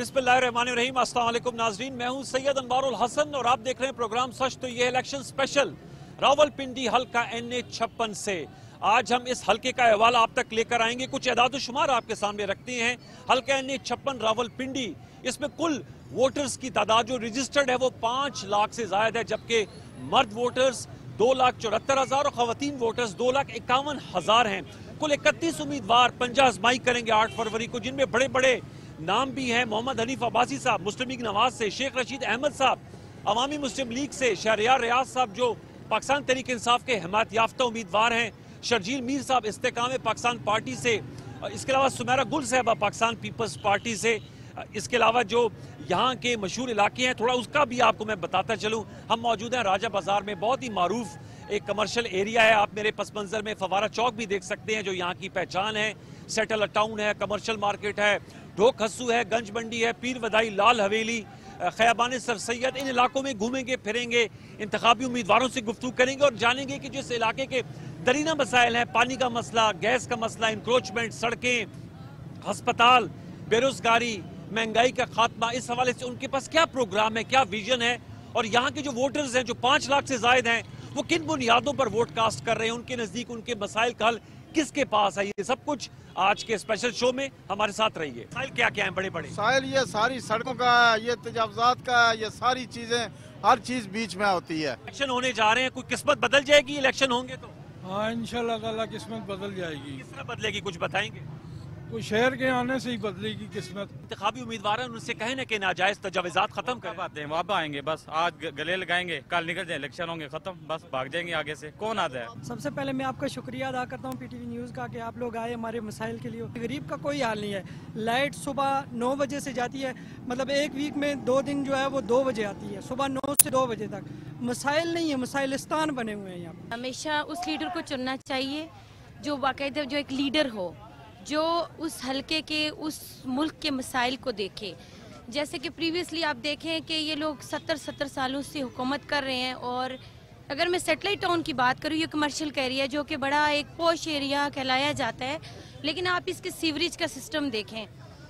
बिस्मिल्लाहिर्रहमानिर्रहीम, अस्सलाम वालेकुम नाजरीन, मैं हूं सैयद अनवारुल हसन और आप देख रहे हैं प्रोग्राम सच तो ये इलेक्शन स्पेशल रावलपिंडी हल्का NA 56 से। आज हम इस हल्के का हवाला आप तक लेकर आएंगे, कुछ एदाद शुमार आपके सामने रखते हैं। हल्का NA 56 रावलपिंडी, इसमें कुल वोटर्स की तादाद जो रजिस्टर्ड है वो 5 लाख से ज्यादा है, जबकि मर्द वोटर्स 2,74,000 और खवातीन वोटर्स 2,51,000 हैं। कुल 31 उम्मीदवार पंजा आजमाई करेंगे 8 फरवरी को, जिनमें बड़े बड़े नाम भी हैं। मोहम्मद हनीफ अब्बासी साहब मुस्लिम लीग नवाज से, शेख रशीद अहमद साहब अवामी मुस्लिम लीग से, शहरियार रियाज साहब जो पाकिस्तान तहरीक इंसाफ के हिमायत याफ्ता उम्मीदवार हैं, शर्जील मीर साहब इस्तेकाम पाकिस्तान पार्टी से, इसके अलावा सुमेरा गुल साहबा पाकिस्तान पीपल्स पार्टी से। इसके अलावा जो यहाँ के मशहूर इलाके हैं थोड़ा उसका भी आपको मैं बताता चलूँ। हम मौजूद हैं राजा बाजार में, बहुत ही मारूफ एक कमर्शियल एरिया है। आप मेरे पस मंजर में फवारा चौक भी देख सकते हैं जो यहाँ की पहचान है। सेटल टाउन है, कमर्शियल मार्केट है, ढोक हस्सू है, गंज मंडी है, पीर वदाई, लाल हवेली, खयाबान सर सैयद, इन इलाकों में घूमेंगे फिरेंगे, इंतखाबी उम्मीदवारों से गुफ्तगू करेंगे और जानेंगे कि जिस इलाके के दरीना मसाइल हैं, पानी का मसला, गैस का मसला, इंक्रोचमेंट, सड़कें, हस्पताल, बेरोजगारी, महंगाई का खात्मा, इस हवाले से उनके पास क्या प्रोग्राम है, क्या विजन है, और यहाँ के जो वोटर्स हैं जो 5 लाख से जायद हैं वो किन बुनियादों पर वोट कास्ट कर रहे हैं, उनके नजदीक उनके मसाइल का हल किसके पास है, ये सब कुछ आज के स्पेशल शो में हमारे साथ रहिए। मसाइल क्या क्या है? बड़े बड़े मसाइल ये सारी सड़कों का, ये तजावजात का, ये सारी चीजें, हर चीज बीच में होती है। इलेक्शन होने जा रहे हैं, कोई किस्मत बदल जाएगी इलेक्शन होंगे तो? हाँ, इंशाल्लाह ताला किस्मत बदल जाएगी। किस तरह बदलेगी, कुछ बताएंगे? कोई शहर के आने से ही बदलेगी किस्मत। इंतखाबी उम्मीदवार हैं, उनसे कहें ना कि नाजायज तजावजात खत्म कर बात है, वहाँ आएंगे बस, आज गले लगाएंगे, कल निकल जाए, इलेक्शन होंगे, खत्म, बस भाग जाएंगे आगे से। कौन आता है? सबसे पहले मैं आपका शुक्रिया अदा करता हूँ PTV न्यूज़ का कि आप लोग आए हमारे मसाइल के लिए। गरीब का कोई हाल नहीं है। लाइट सुबह 9 बजे से जाती है, मतलब एक वीक में 2 दिन जो है वो 2 बजे आती है, सुबह 9 से 2 बजे तक। मसाइल नहीं है, मसाइलिस्तान बने हुए हैं यहाँ पर। हमेशा उस लीडर को चुनना चाहिए जो बाकायदा जो एक लीडर हो, जो उस हलके के, उस मुल्क के मसाइल को देखे। जैसे कि प्रीवियसली आप देखें कि ये लोग 70 सालों से हुकूमत कर रहे हैं, और अगर मैं सेटेलाइट टाउन की बात करूँ, ये कमर्शियल का एरिया जो कि बड़ा एक पॉश एरिया कहलाया जाता है, लेकिन आप इसके सीवरेज का सिस्टम देखें,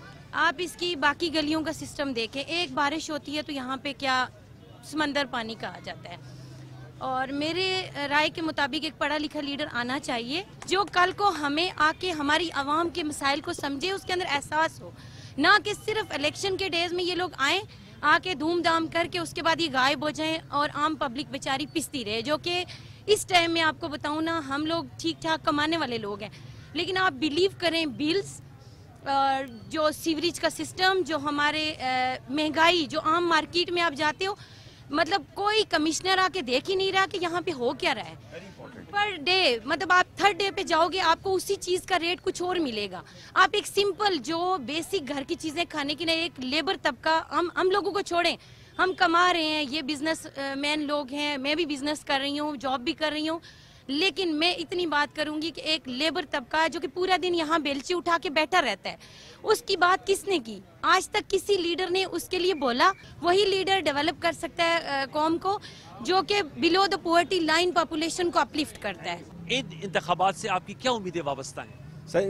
आप इसकी बाकी गलियों का सिस्टम देखें। एक बारिश होती है तो यहाँ पे क्या समंदर पानी का आ जाता है। और मेरे राय के मुताबिक एक पढ़ा लिखा लीडर आना चाहिए जो कल को हमें आके हमारी आवाम के मसाइल को समझे, उसके अंदर एहसास हो, ना कि सिर्फ इलेक्शन के डेज में ये लोग आए, आके धूमधाम करके उसके बाद ये गायब हो जाएं और आम पब्लिक बेचारी पिसती रहे। जो कि इस टाइम में आपको बताऊं ना, हम लोग ठीक ठाक कमाने वाले लोग हैं, लेकिन आप बिलीव करें, बिल्स, जो सीवरेज का सिस्टम, जो हमारे महंगाई, जो आम मार्केट में आप जाते हो, मतलब कोई कमिश्नर आके देख ही नहीं रहा कि यहाँ पे हो क्या रहा है। पर डे, मतलब आप 3rd डे पे जाओगे, आपको उसी चीज का रेट कुछ और मिलेगा। आप एक सिंपल जो बेसिक घर की चीजें खाने की ना, एक लेबर तबका, हम लोगों को छोड़ें, हम कमा रहे हैं, ये बिजनेस मैन लोग हैं, मैं भी बिजनेस कर रही हूँ, जॉब भी कर रही हूँ, लेकिन मैं इतनी बात करूंगी कि एक लेबर तबका जो कि पूरा दिन यहाँ बेलची उठा के बैठा रहता है, उसकी बात किसने की? आज तक किसी लीडर ने उसके लिए बोला? वही लीडर डेवलप कर सकता है कौम को, जो कि below the poverty line population को अपलिफ्ट करता है। इन इंतखाबात से आपकी क्या उम्मीदें वाबस्ता हैं? सर,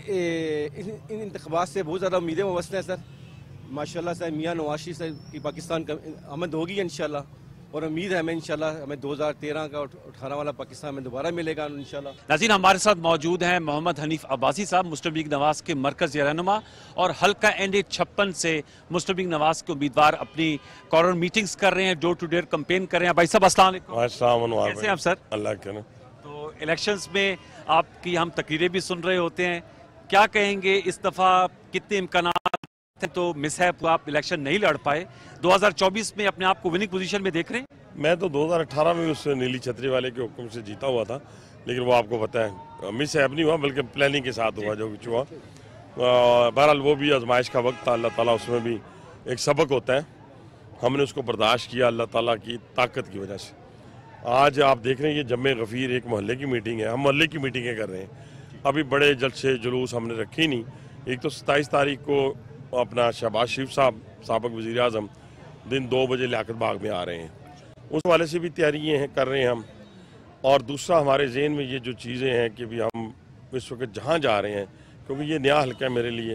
इन इंतखाबात से बहुत ज़्यादा उम्मीदें वाबस्ता हैं सर। माशाल्लाह सर, मियाँ नवाज शरीफ सर की पाकिस्तान का आमद होगी इंशाल्लाह, और उम्मीद है हमें इंशाल्लाह हमें 2013 का 18 वाला पाकिस्तान में दोबारा मिलेगा इंशाल्लाह। नाज़रीन, हमारे साथ मौजूद हैं मोहम्मद हनीफ अब्बासी साहब, मुस्लिम लीग नवाज के मरकज़ी रहनुमा, और हल्का NA 56 से मुस्लिम लीग नवाज के उम्मीदवार अपनी कॉर्नर मीटिंग्स कर रहे हैं, डोर टू डोर कैंपेन कर रहे हैं। भाई साहब अस्सलाम वालेकुम, कैसे हैं आप सर? अल्लाह के। तो इलेक्शंस में आपकी हम तकरीरें भी सुन रहे होते हैं, क्या कहेंगे इस दफ़ा कितने इम्कानात हैं? तो मिसहैप आप इलेक्शन नहीं लड़ पाए, 2024 में अपने आप को विनिंग पोजीशन में देख रहे हैं? मैं तो 2018 में उस नीली छतरी वाले के हुक्म से जीता हुआ था, लेकिन वो आपको पता है मिसहैप नहीं हुआ, बल्कि प्लानिंग के साथ हुआ जो कुछ हुआ। बहरहाल वो भी आजमाइश का वक्त था, अल्लाह ताला उसमें भी एक सबक होता है, हमने उसको बर्दाश्त किया अल्लाह ताला की ताकत की वजह से। आज आप देख रहे हैं ये जम्मे गफ़ीर एक मोहल्ले की मीटिंग है, हम मोहल्ले की मीटिंगें कर रहे हैं। अभी बड़े जलसे जुलूस हमने रखे नहीं। एक तो 27 तारीख को अपना शहबाज शरीफ साहब साबिक़ वज़ीर आज़म दिन 2 बजे लियाकत बाग में आ रहे हैं, उस वाले से भी तैयारियाँ हैं कर रहे हैं हम। और दूसरा हमारे जहन में ये जो चीज़ें हैं कि भी हम इस वक्त जहाँ जा रहे हैं, क्योंकि ये नया हल्का है मेरे लिए,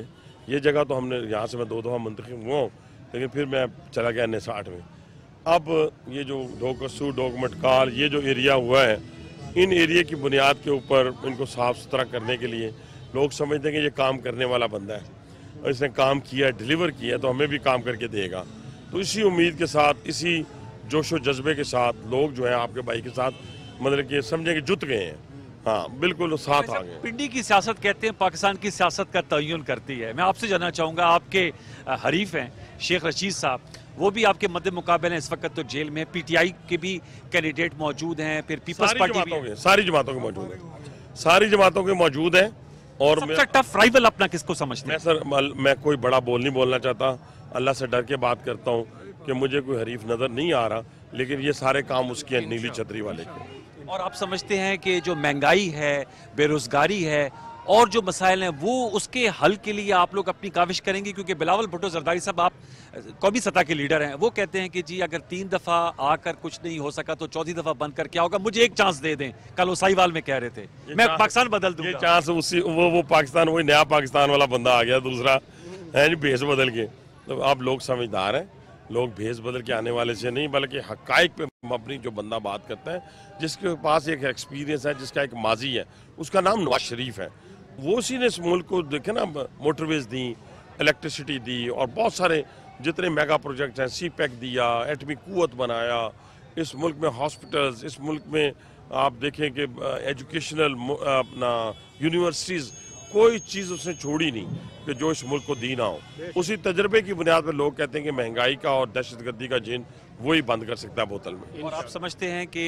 ये जगह तो हमने यहाँ से मैं 2 दफ़ा मुंतखब हुआ हूँ, लेकिन फिर मैं चला गया NA60 में। अब ये जो ढोकसू डोकमट काल ये जो एरिया हुआ है, इन एरिया की बुनियाद के ऊपर इनको साफ़ सुथरा करने के लिए लोग समझते हैं कि ये काम करने वाला बंदा है और इसने काम किया, डिलीवर किया, तो हमें भी काम करके देगा। तो इसी उम्मीद के साथ, इसी जोशो जज्बे के साथ लोग जो है आपके भाई के साथ मतलब कि समझे कि जुट गए हैं। हाँ बिल्कुल साथ आ गए। पिंडी की सियासत कहते हैं पाकिस्तान की सियासत का तयन करती है। मैं आपसे जानना चाहूँगा, आपके हरीफ हैं शेख रशीद साहब, वो भी आपके मद्दे मुकाबले इस वक्त तो जेल में। PTI के भी कैंडिडेट मौजूद हैं, फिर पीपल्स पार्टी भी, सारी जमातों के मौजूद हैं, सारी जमातों के मौजूद हैं। और सबसे टफ राइवल अपना किसको समझते हैं? मैं सर मैं कोई बड़ा बोल नहीं बोलना चाहता, अल्लाह से डर के बात करता हूँ कि मुझे कोई हरीफ नज़र नहीं आ रहा, लेकिन ये सारे काम उसकी नीली छतरी वाले के। और आप समझते हैं कि जो महंगाई है, बेरोजगारी है और जो मसाइल हैं, वो उसके हल के लिए आप लोग अपनी काविश करेंगे? क्योंकि बिलावल भुट्टो जरदारी साहब, आप कौमी सतह के लीडर हैं, वो कहते हैं कि जी अगर 3 दफ़ा आकर कुछ नहीं हो सका तो 4थी दफ़ा बनकर क्या होगा, मुझे एक चांस दे दें। कल वो साहिवाल में कह रहे थे मैं पाकिस्तान बदल दूंगा। ये चांस उसी वो पाकिस्तान, वही नया पाकिस्तान वाला बंदा आ गया दूसरा है जी, भेस बदल के। तो आप लोग समझदार हैं, लोग भेस बदल के आने वाले से नहीं, बल्कि हकाइक पे अपनी जो बंदा बात करता है, जिसके पास एक एक्सपीरियंस है, जिसका एक माजी है, उसका नाम नवाज शरीफ है। वो उसी ने इस मुल्क को देखे ना, मोटरवेज दी, इलेक्ट्रिसिटी दी और बहुत सारे जितने मेगा प्रोजेक्ट हैं, CPEC दिया, एटमी कुव्वत बनाया, इस मुल्क में हॉस्पिटल्स, इस मुल्क में आप देखें कि एजुकेशनल अपना यूनिवर्सिटीज़, कोई चीज़ उसने छोड़ी नहीं कि जो इस मुल्क को दी ना हो। उसी तजर्बे की बुनियाद पर लोग कहते हैं कि महंगाई का और दहशतगर्दी का जिन वही बंद कर सकता है बोतल में। और आप समझते हैं कि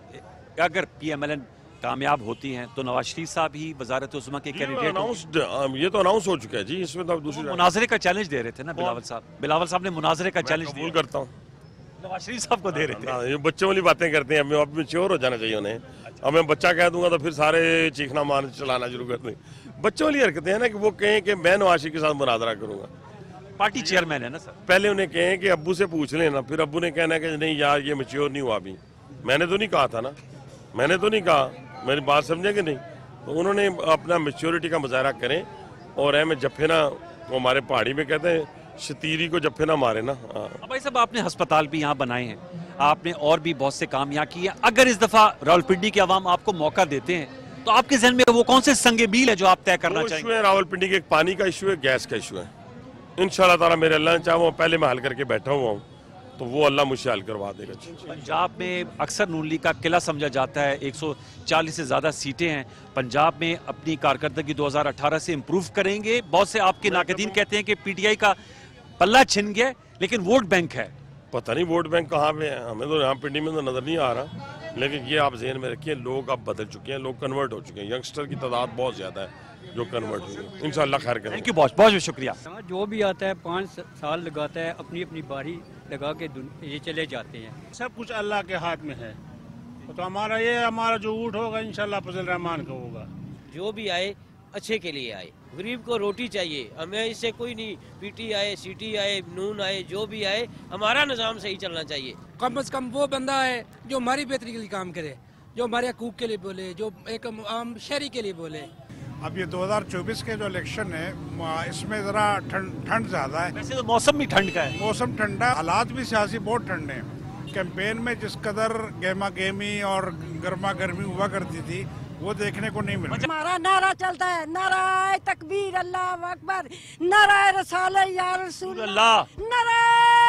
अगर PMLN कामयाब होती हैं तो नवाज शरीफ साहब ही वजारत उस्मा के कैंडिडेट होंगे? ये तो अनाउंस हो चुका है जी, इसमें तो दूसरी मुनाजरे का चैलेंज दे रहे थे ना बिलावल साहब। बिलावल साहब ने मुनाजरे का चैलेंज कबूल करता हूँ, नवाज शरीफ साहब को दे रहे थे। ये बच्चों वाली बातें करते हैं, अब मैच्योर हो जाना चाहिए उन्हें। अब मैं बच्चा कह दूंगा तो फिर सारे चीखना मार चलाना शुरू कर दें। बच्चों वाली हरकतें हैं ना, कि वो कहें कि मैं नवाज शरीफ के साथ मुनाजरा करूंगा। पार्टी चेयरमैन है ना सर। पहले उन्हें कहें कि अब्बू से पूछ लेना, फिर अब्बू ने कहना कि नहीं यार ये मैच्योर नहीं हुआ अभी। मैंने तो नहीं कहा था ना, मैंने तो नहीं कहा, मेरी बात समझे कि नहीं। तो उन्होंने अपना मैच्योरिटी का मुजाहरा करें और में जफ्फे ना, वो हमारे पहाड़ी में कहते हैं शतीरी को जफ्फे ना मारे ना। भाई साहब, आपने अस्पताल भी यहाँ बनाए हैं, आपने और भी बहुत से काम यहाँ किए। अगर इस दफा रावलपिंडी के अवाम आपको मौका देते हैं तो आपके जहन में वो कौन से संगे मील है जो आप तय करना चाहेंगे? रावलपिंडी के एक पानी का इशू है, गैस का इशू है। इंशाल्लाह ताला मेरे अल्लाह ने चाहा वो पहले मैं हल करके बैठा हुआ हूँ, तो वो अल्लाह मुझे हल करवा देगा। पंजाब में अक्सर नून लीग का किला समझा जाता है, 140 से ज़्यादा सीटें हैं। पंजाब में अपनी कारकर्दगी 2018 से इम्प्रूव करेंगे। बहुत से आपके नाकदीन कहते हैं कि PTI का पल्ला छिन गया, लेकिन वोट बैंक है। पता नहीं वोट बैंक कहाँ पे है, हमें तो यहाँ पिंडी में तो नज़र नहीं आ रहा। लेकिन ये आप जहन में रखिए, लोग अब बदल चुके हैं, लोग कन्वर्ट हो चुके हैं। यंगस्टर की तादाद बहुत ज़्यादा है जो कन्वर्ट हुई है। इंशाल्लाह खैर करें। थैंक यू, बहुत बहुत शुक्रिया। जो भी आता है 5 साल लगाता है, अपनी अपनी बारी लगा के ये चले जाते हैं। सब कुछ अल्लाह के हाथ में है, तो हमारा जो ऊँट होगा इंशाल्लाह फजल रहमान का होगा। जो भी आए अच्छे के लिए आए, गरीब को रोटी चाहिए, हमें इससे कोई नहीं। PTI आए, CT आए, नून आए, जो भी आए, हमारा निज़ाम सही चलना चाहिए। कम से कम वो बंदा है जो हमारी बेहतरी के लिए काम करे, जो हमारे हकूक के लिए बोले, जो एक आम शहरी के लिए बोले। अब ये 2024 के जो इलेक्शन है, इसमें जरा ठंड ज्यादा है। वैसे तो मौसम भी ठंड का है, मौसम ठंडा, हालात भी सियासी बहुत ठंडे हैं। कैंपेन में जिस कदर गेमा गेमी और गर्मा गर्मी हुआ करती थी, वो देखने को नहीं मिला। हमारा नारा चलता है, नारा तकबीर अल्लाह अकबर, नारा रसूल या रसूल अल्लाह, नारा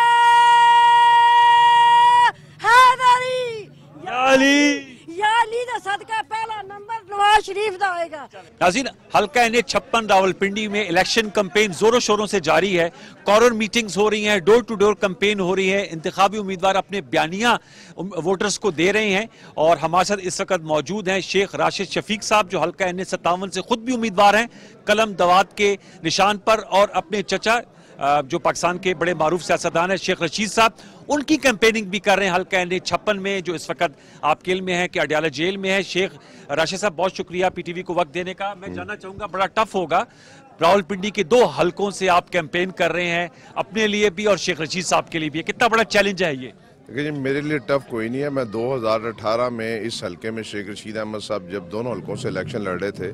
हैदरी या अली दा सदका पहला नंबर नवाज शरीफ दा होएगा। नाज़रीन, हल्का NA56 रावलपिंडी में इलेक्शन कैंपेन जोरों शोरों से जारी है। कॉर्नर मीटिंग्स हो रही हैं, डोर टू डोर कैंपेन हो रही है। इंतखाबी उम्मीदवार अपने बयानिया वोटर्स को दे रहे हैं और हमारे साथ इस वक्त मौजूद हैं शेख राशिद शफीक साहब, जो हल्का NA57 से खुद भी उम्मीदवार हैं, कलम दवात के निशान पर, और अपने चचा जो पाकिस्तान के बड़े मारूफ सियासतदान हैं शेख रशीद साहब, उनकी कैंपेनिंग भी कर रहे हैं हल्का NA56 में, जो इस वक्त आपके इल्म में है कि अडयाला जेल में है। शेख राशिद साहब, बहुत शुक्रिया PTV को वक्त देने का। मैं जानना चाहूँगा, बड़ा टफ होगा, रावलपिंडी के 2 हलकों से आप कैंपेन कर रहे हैं, अपने लिए भी और शेख रशीद साहब के लिए भी, कितना बड़ा चैलेंज है ये? देखिए, मेरे लिए टफ कोई नहीं है। मैं 2018 में इस हलके में शेख रशीद अहमद साहब जब दोनों हलकों से इलेक्शन लड़ रहे थे,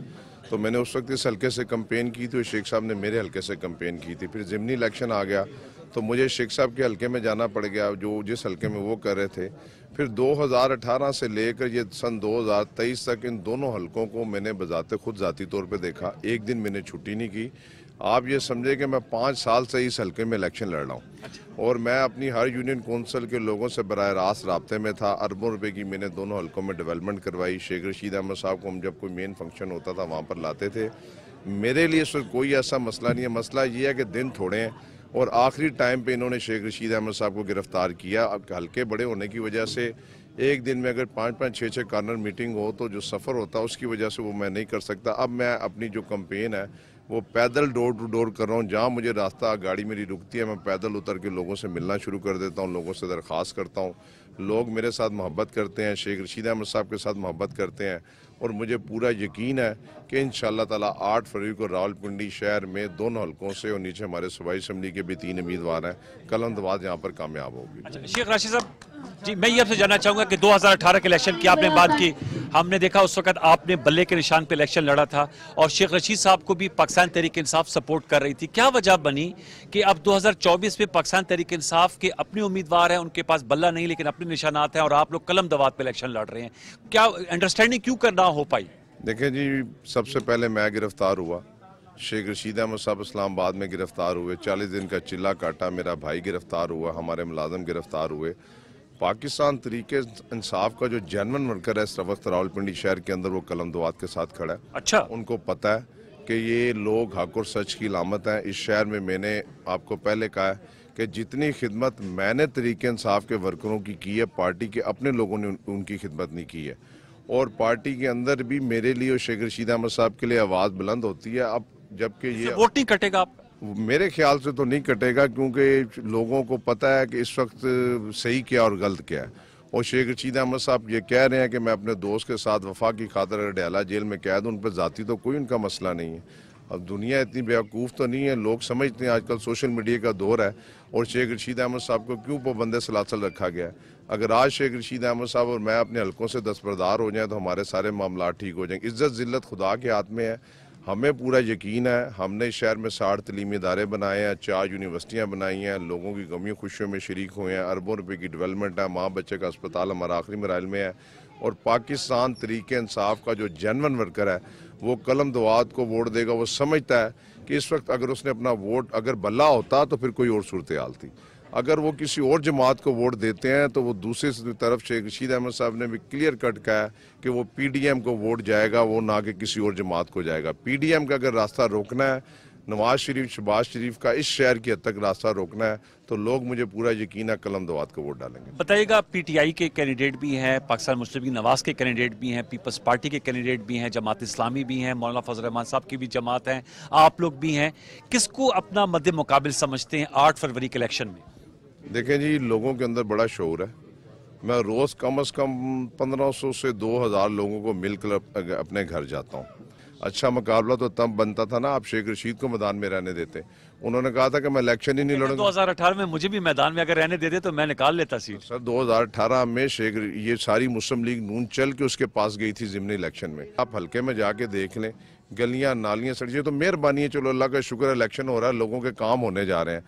तो मैंने उस वक्त इस हल्के से कैंपेन की थी, शेख साहब ने मेरे हल्के से कैंपेन की थी। फिर ज़िमनी इलेक्शन आ गया तो मुझे शेख साहब के हल्के में जाना पड़ गया, जो जिस हल्के में वो कर रहे थे। फिर 2018 से लेकर ये सन 2023 तक इन दोनों हल्कों को मैंने बजाते खुद ज़ाती तौर पे देखा। एक दिन मैंने छुट्टी नहीं की। आप ये समझे कि मैं 5 साल से इस हल्के में इलेक्शन लड़ रहा हूँ और मैं अपनी हर यूनियन कौंसिल के लोगों से बराह रास्त राब्ते में था। अरबों रुपए की मैंने दोनों हल्कों में डेवलपमेंट करवाई। शेख रशीद अहमद साहब को हम जब कोई मेन फंक्शन होता था वहाँ पर लाते थे। मेरे लिए इस वक्त कोई ऐसा मसला नहीं है। मसला ये है कि दिन थोड़े हैं और आखिरी टाइम पे इन्होंने शेख रशीद अहमद साहब को गिरफ्तार किया। अब हल्के बड़े होने की वजह से एक दिन में अगर 5-5, 6-6 कार्नर मीटिंग हो तो जो सफ़र होता है उसकी वजह से वो मैं नहीं कर सकता। अब मैं अपनी जो कैंपेन है वो पैदल डोर टू डोर कर रहा हूँ। जहाँ मुझे रास्ता गाड़ी मेरी रुकती है मैं पैदल उतर के लोगों से मिलना शुरू कर देता हूँ, लोगों से दरख्वास्त करता हूँ। लोग मेरे साथ मोहब्बत करते हैं, शेख रशीद अहमद साहब के साथ मोहब्बत करते हैं और मुझे पूरा यकीन है कि इंशाअल्लाह ताला 8 फरवरी को रावलपिंडी शहर में दोनों हल्कों से और नीचे हमारे सूबाई असम्बली के भी 3 उम्मीदवार हैं, कलम दवात यहाँ पर कामयाब होगी। अच्छा, शेख राशिद साहब जी, मैं ये आपसे जानना चाहूँगा कि 2018 के इलेक्शन की आपने बात की, हमने देखा उस वक्त आपने बल्ले के निशान पे इलेक्शन लड़ा था और शेख रशीद साहब को भी पाकिस्तान तहरीक इंसाफ सपोर्ट कर रही थी। क्या वजह बनी कि अब 2024 में पाकिस्तान तहरीक इंसाफ के अपने उम्मीदवार हैं, उनके पास बल्ला नहीं लेकिन अपने निशानात हैं और आप लोग कलम दवात पे इलेक्शन लड़ रहे हैं? क्या अंडरस्टैंडिंग क्यों करना हो पाई? देखें जी, सबसे पहले मैं गिरफ्तार हुआ, शेख रशीद अहमद साहब इस्लामाबाद में गिरफ्तार हुए, 40 दिन का चिल्ला काटा, मेरा भाई गिरफ्तार हुआ, हमारे मुलाजम गिरफ्तार हुए। पाकिस्तान तरीके इंसाफ का जो जेन्युइन वर्कर है इस वक्त रावलपिंडी शहर के अंदर वो कलम दवात के साथ खड़ा है। अच्छा, उनको पता है कि ये लोग हक और सच की लामत हैं। इस शहर में मैंने आपको पहले कहा है कि जितनी खिदमत मैंने तरीके इंसाफ के वर्करों की है, पार्टी के अपने लोगों ने उनकी खिदमत नहीं की है और पार्टी के अंदर भी मेरे लिए और शेख रशीद अहमद साहब के लिए आवाज़ बुलंद होती है। अब जबकि ये वोट नहीं कटेगा आप? मेरे ख्याल से तो नहीं कटेगा, क्योंकि लोगों को पता है कि इस वक्त सही क्या और गलत क्या है। और शेख रशीद अहमद साहब ये कह रहे हैं कि मैं अपने दोस्त के साथ वफा की खातिर डयाला जेल में कैद हूँ, उन पर ज़ाती तो कोई उनका मसला नहीं है। अब दुनिया इतनी बेवकूफ़ तो नहीं है, लोग समझते हैं आजकल सोशल मीडिया का दौर है और शेख रशीद अहमद साहब को क्यों पाबंद सलासल रखा गया है। अगर आज शेख रशीद अहमद साहब और मैं अपने हल्कों से दस्तबरदार हो जाएँ तो हमारे सारे मामला ठीक हो जाएंगे। इज़्ज़त ज़िल्लत खुदा के हाथ में है। हमें पूरा यकीन है, हमने इस शहर में 60 तलीमी इदारे बनाए हैं, 4 यूनिवर्सिटियाँ बनाई हैं, लोगों की गमियों खुशियों में शरीक हुए हैं, अरबों रुपए की डेवलपमेंट है, माँ बच्चे का अस्पताल हमारा आखिरी मराइल में है। और पाकिस्तान तरीके इंसाफ का जो जेन्युइन वर्कर है वो कलम दवात को वोट देगा। वो समझता है कि इस वक्त अगर उसने अपना वोट अगर बल्ला होता तो फिर कोई और सूरत हाल थी। अगर वो किसी और जमात को वोट देते हैं तो वो दूसरी तरफ शेख रशीद अहमद साहब ने भी क्लियर कट कहा है कि वो पीडीएम को वोट जाएगा, वो ना कि किसी और जमात को जाएगा। पीडीएम का अगर रास्ता रोकना है, नवाज शरीफ शहबाज शरीफ का इस शहर की हद तक रास्ता रोकना है तो लोग, मुझे पूरा यकीन है, कलम दवात को वोट डालेंगे। बताइएगा, पीटीआई के कैंडिडेट भी हैं, पाकिस्तान मुस्लिम लीग नवाज के कैंडिडेट भी हैं, पीपल्स पार्टी के कैंडिडेट भी हैं, जमात इस्लामी भी हैं, मौलाना फजल रहमान साहब की भी जमात हैं, आप लोग भी हैं। किसको अपना मद्दे मुकाबिल समझते हैं 8 फरवरी के इलेक्शन में? देखें जी, लोगों के अंदर बड़ा शौर है। मैं रोज़ कम से कम 1500 से 2000 लोगों को मिलकर अपने घर जाता हूँ। अच्छा मुकाबला तो तब बनता था ना आप शेख रशीद को मैदान में रहने देते। उन्होंने कहा था कि मैं इलेक्शन ही नहीं लड़ूंगा। 2018 में मुझे भी मैदान में अगर रहने देते तो मैं निकाल लेता सीट। सर 2018 में ये सारी मुस्लिम लीग नून चल के उसके पास गई थी ज़िमनी इलेक्शन में। आप हल्के में जाके देख लें, गलियाँ नालियाँ सड़कें, तो मेहरबानी है, चलो अल्लाह का शुक्र है इलेक्शन हो रहा है, लोगों के काम होने जा रहे हैं।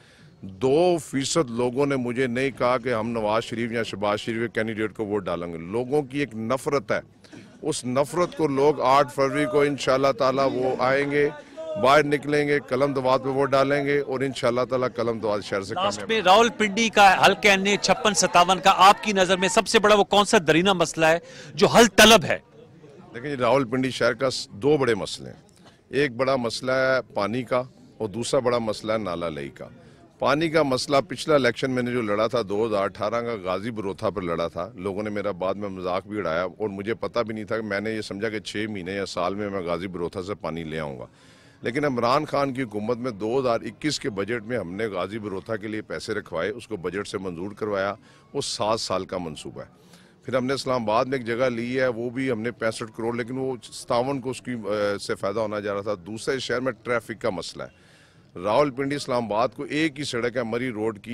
2% लोगों ने मुझे नहीं कहा कि हम नवाज शरीफ या शहबाज शरीफ के कैंडिडेट को वोट डालेंगे। लोगों की एक नफरत है, उस नफरत को लोग 8 फरवरी को इंशाल्लाह ताला वो आएंगे, बाहर निकलेंगे, कलम दवात पे वोट डालेंगे और इंशाल्लाह ताला कलम दवात शहर से कामयाब। में रावलपिंडी का हल्के अन्य 56-57 का आपकी नजर में सबसे बड़ा वो कौन सा दरीना मसला है जो हल तलब है? देखिए, रावलपिंडी शहर का 2 बड़े मसले हैं। एक बड़ा मसला है पानी का और दूसरा बड़ा मसला है नाला लई का। पानी का मसला पिछला इलेक्शन मैंने जो लड़ा था 2018 का गाजी बरोथा पर लड़ा था, लोगों ने मेरा बाद में मजाक भी उड़ाया और मुझे पता भी नहीं था। मैंने ये समझा कि 6 महीने या साल में मैं गाजी बरोथा से पानी ले आऊँगा। लेकिन इमरान खान की हुकूमत में 2021 के बजट में हमने गाजी बरोथा के लिए पैसे रखवाए, उसको बजट से मंजूर करवाया। वो 7 साल का मनसूबा है। फिर हमने इस्लामाबाद में एक जगह ली है, वो भी हमने 65 करोड़, लेकिन वो 57 को उसकी से फ़ायदा होना जा रहा था। दूसरे शहर में ट्रैफिक का मसला है। रावलपिंडी इस्लामाबाद को एक ही सड़क है मरी रोड की,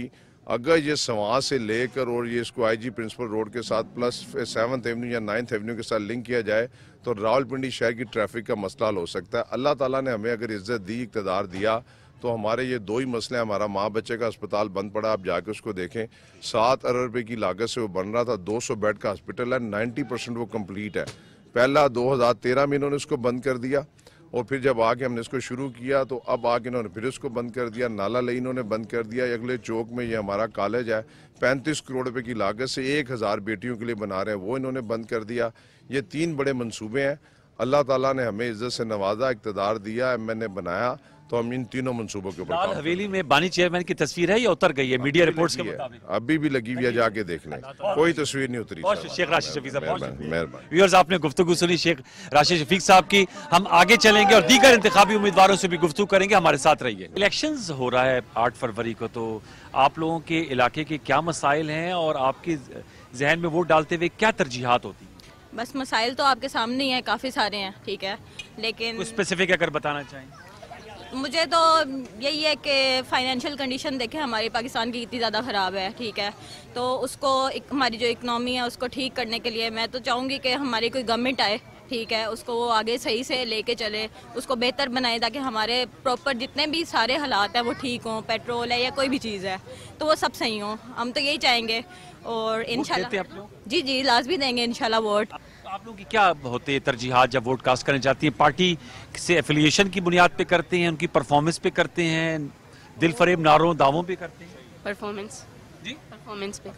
अगर ये सवा से लेकर और ये इसको आईजी प्रिंसिपल रोड के साथ प्लस 7th एवेन्यू या 9th एवेन्यू के साथ लिंक किया जाए तो रावलपिंडी शहर की ट्रैफिक का मसला हल हो सकता है। अल्लाह ताला ने हमें अगर इज्जत दी, इक़्तिदार दिया, तो हमारे ये दो ही मसले हैं। हमारा माँ बच्चे का अस्पताल बंद पड़ा, आप जाके उसको देखें, 7 अरब रुपए की लागत से वो बन रहा था, 200 बेड का हॉस्पिटल है, 90% वो कंप्लीट है। पहला 2013 में इन्होंने उसको बंद कर दिया और फिर जब आके हमने इसको शुरू किया तो अब आके इन्होंने फिर उसको बंद कर दिया। नाला लई इन्होंने बंद कर दिया। अगले चौक में ये हमारा कॉलेज है, 35 करोड़ रुपए की लागत से 1000 बेटियों के लिए बना रहे हैं, वो इन्होंने बंद कर दिया। ये 3 बड़े मंसूबे हैं। अल्लाह ताला ने हमें इज्जत से नवाजा, इक़्तिदार दिया, मैंने बनाया, तो हम इन तीनों मंसूबों के ऊपर लाल हवेली में बानी चेयरमैन की तस्वीर है या उतर गई है? मीडिया रिपोर्ट्स के मुताबिक अभी भी लगी हुई है, जाके देख लें, कोई तस्वीर नहीं उतरी। शेख राशिद शफीक साहब, मेहरबानी। व्यूअर्स, आपने गुफ्तगू सुनी शेख राशिद शफीक साहब की। हम आगे चलेंगे और दीगर इंतखाबी उम्मीदवारों से भी गुफ्तगू करेंगे। हमारे साथ रहिए। इलेक्शंस हो रहा है 8 फरवरी को, तो आप लोगों के इलाके के क्या मसाइल हैं और आपके जहन में वोट डालते हुए क्या तरजीहात होती है? बस मसाइल तो आपके सामने ही है, काफ़ी सारे हैं, ठीक है, लेकिन कुछ स्पेसिफिक अगर बताना चाहें। मुझे तो यही है कि फाइनेंशियल कंडीशन देखें हमारी पाकिस्तान की कितनी ज़्यादा ख़राब है, ठीक है, तो उसको हमारी जो इकनॉमी है उसको ठीक करने के लिए मैं तो चाहूँगी कि हमारी कोई गवर्नमेंट आए, ठीक है, उसको वो आगे सही से लेके चले, उसको बेहतर बनाए ताकि हमारे प्रॉपर जितने भी सारे हालात हैं वो ठीक हों, पेट्रोल है या कोई भी चीज़ है तो वो सब सही हों। हम तो यही चाहेंगे और इंशाल्लाह जी लाजमी देंगे इंशाल्लाह वोट। आप लोगों की क्या होते हैं तरजीहात जब वोट कास्ट करने जाती है? पार्टी से एफिलिएशन की बुनियाद पे करते हैं, उनकी परफॉर्मेंस पे करते हैं, दिल फरेब नारों दावों पे करते हैं? परफॉर्मेंस जी, परफॉर्मेंस पे।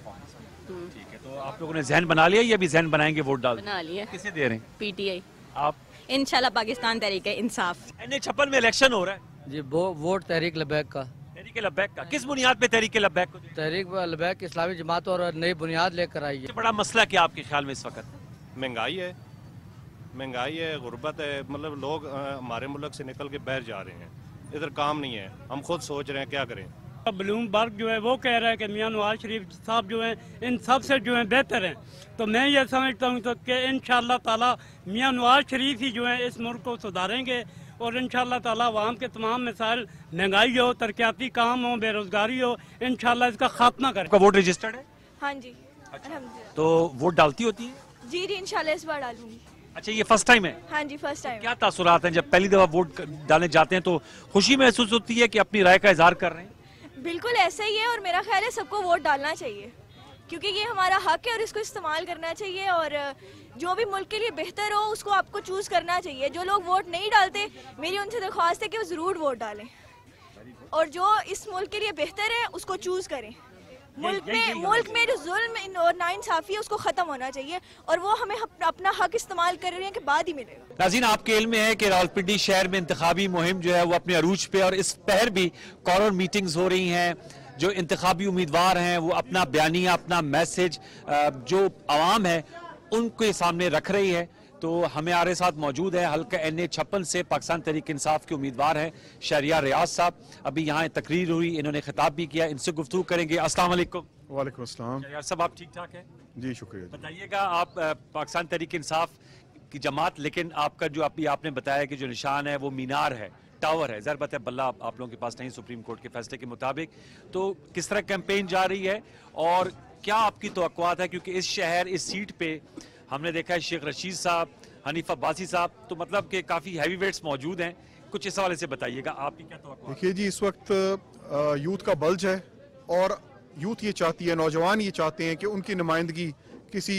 ठीक है, तो आप लोगों ने जहन बना लिया या अभी जहन बनाएंगे वोट डाल? बना लिया। किसे दे रहे हैं? पीटीआई। आप? इंशाल्लाह पाकिस्तान तहरीक इंसाफ। NH56 में इलेक्शन हो रहा है जी, वो वोट तहरीक लबैक का। तहरीक लबैक का किस बुनियाद पे तहरीक लबैक को? तहरीक लबैक इस्लामी जमात और नई बुनियाद लेकर आई है। बड़ा मसला क्या आपके ख्याल में इस वक्त? महंगाई है, महंगाई है, गुर्बत है, मतलब लोग हमारे मुल्क से निकल के बाहर जा रहे हैं, इधर काम नहीं है, हम खुद सोच रहे हैं क्या करें। ब्लूमबर्ग जो है वो कह रहा है कि मियां नवाज शरीफ साहब जो हैं इन सब से जो है बेहतर हैं, तो मैं ये समझता हूँ तो कि इंशाअल्लाह ताला मियां नवाज शरीफ ही जो है इस मुल्क को सुधारेंगे और इंशाअल्लाह ताला अवाम के तमाम मसाइल, महंगाई हो, तरक्याती काम हो, बेरोजगारी हो, इंशाअल्लाह इसका खात्मा करें। आपका वोट रजिस्टर्ड है? हाँ जी, अल्हम्दुलिल्लाह। तो वोट डालती होती है? जी इंशाल्लाह इस बार डालूंगी। अच्छा, ये फर्स्ट टाइम है? हाँ जी, फर्स्ट टाइम। क्या तासुरात हैं जब पहली दफा वोट डालने जाते हैं? तो खुशी महसूस होती है कि अपनी राय का इजहार कर रहे हैं? बिल्कुल ऐसा ही है और मेरा ख्याल है सबको वोट डालना चाहिए क्योंकि ये हमारा हक है और इसको इस्तेमाल करना चाहिए और जो भी मुल्क के लिए बेहतर हो उसको आपको चूज करना चाहिए। जो लोग वोट नहीं डालते, मेरी उनसे दरख्वास्त है कि वो ज़रूर वोट डालें और जो इस मुल्क के लिए बेहतर है उसको चूज करें। मुल्क में जो जुल्म और नाइंसाफी है उसको खत्म होना चाहिए और वो हमें अपना हक इस्तेमाल करने के बाद ही मिलेगा। नाज़रीन, आपके इल्म में है कि रावलपिंडी शहर में इंतखाबी मुहिम जो है वो अपने अरूज पे और इस पहर भी कॉर्नर मीटिंग्स हो रही हैं। जो इंतखाबी उम्मीदवार हैं वो अपना बयानिया, अपना मैसेज जो आवाम है उनके सामने रख रही है। तो हमारे साथ मौजूद है हल्का NH56 से पाकिस्तान तहरीक इंसाफ के उम्मीदवार हैं शहरियार रियाज साहब। अभी यहाँ तकरीर हुई, इन्होंने खिताब भी किया, इनसे गुफ्तगू करेंगे। अस्सलाम वालेकुम। वालेकुम अस्सलाम। शहरियार साहब, आप ठीक ठाक हैं? जी शुक्रिया। बताइएगा, आप पाकिस्तान तहरीक इंसाफ की जमात, लेकिन आपका जो अभी आपने बताया कि जो निशान है वो मीनार है, टावर है, ज़रबत है बल्ला आप लोगों के पास नहीं सुप्रीम कोर्ट के फैसले के मुताबिक, तो किस तरह कैंपेन जा रही है और क्या आपकी तवक्कुआत है? क्योंकि इस शहर, इस सीट पे हमने देखा है शेख रशीद साहब, हनीफ अब्बासी साहब, तो मतलब कि काफ़ी हैवी वेट्स मौजूद हैं। कुछ इस हवाले से बताइएगा, आपकी क्या तवक्कुआत? देखिए जी, इस वक्त यूथ का बल्ज है और यूथ ये चाहती है, नौजवान ये चाहते हैं कि उनकी नुमाइंदगी किसी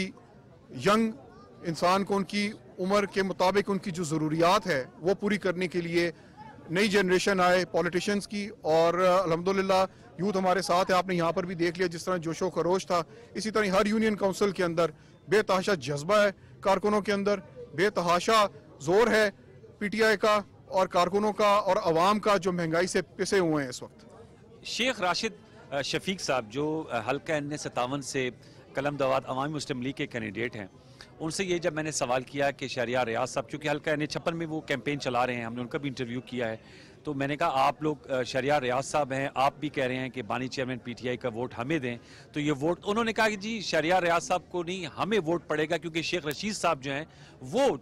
यंग इंसान को उनकी उम्र के मुताबिक उनकी जो ज़रूरियात है वो पूरी करने के लिए नई जनरेशन आए पॉलिटिशियंस की। और अल्हम्दुलिल्लाह यूथ हमारे साथ है। आपने यहाँ पर भी देख लिया जिस तरह जोशो खरोश था, इसी तरह हर यूनियन काउंसिल के अंदर बेतहाशा जज्बा है, कारकुनों के अंदर बेतहाशा जोर है PTI का और कारकुनों का और अवाम का जो महंगाई से पिसे हुए हैं इस वक्त। शेख राशिद शफीक साहब जो हल्का NH57 से कलम दवात अवामी मुस्लिम लीग के कैंडिडेट हैं, उनसे ये जब मैंने सवाल किया कि शहरियार रियाज साहब, चूँकि हल्का NH56 में वो कैंपेन चला रहे हैं, हमने उनका भी इंटरव्यू किया है, तो मैंने कहा आप लोग शहरियार रियाज साहब हैं, आप भी कह रहे हैं कि बानी चेयरमैन PTI का वोट हमें दें, तो ये वोट, उन्होंने कहा कि जी शहरियार रियाज साहब को नहीं, हमें वोट पड़ेगा क्योंकि शेख रशीद साहब जो हैं वो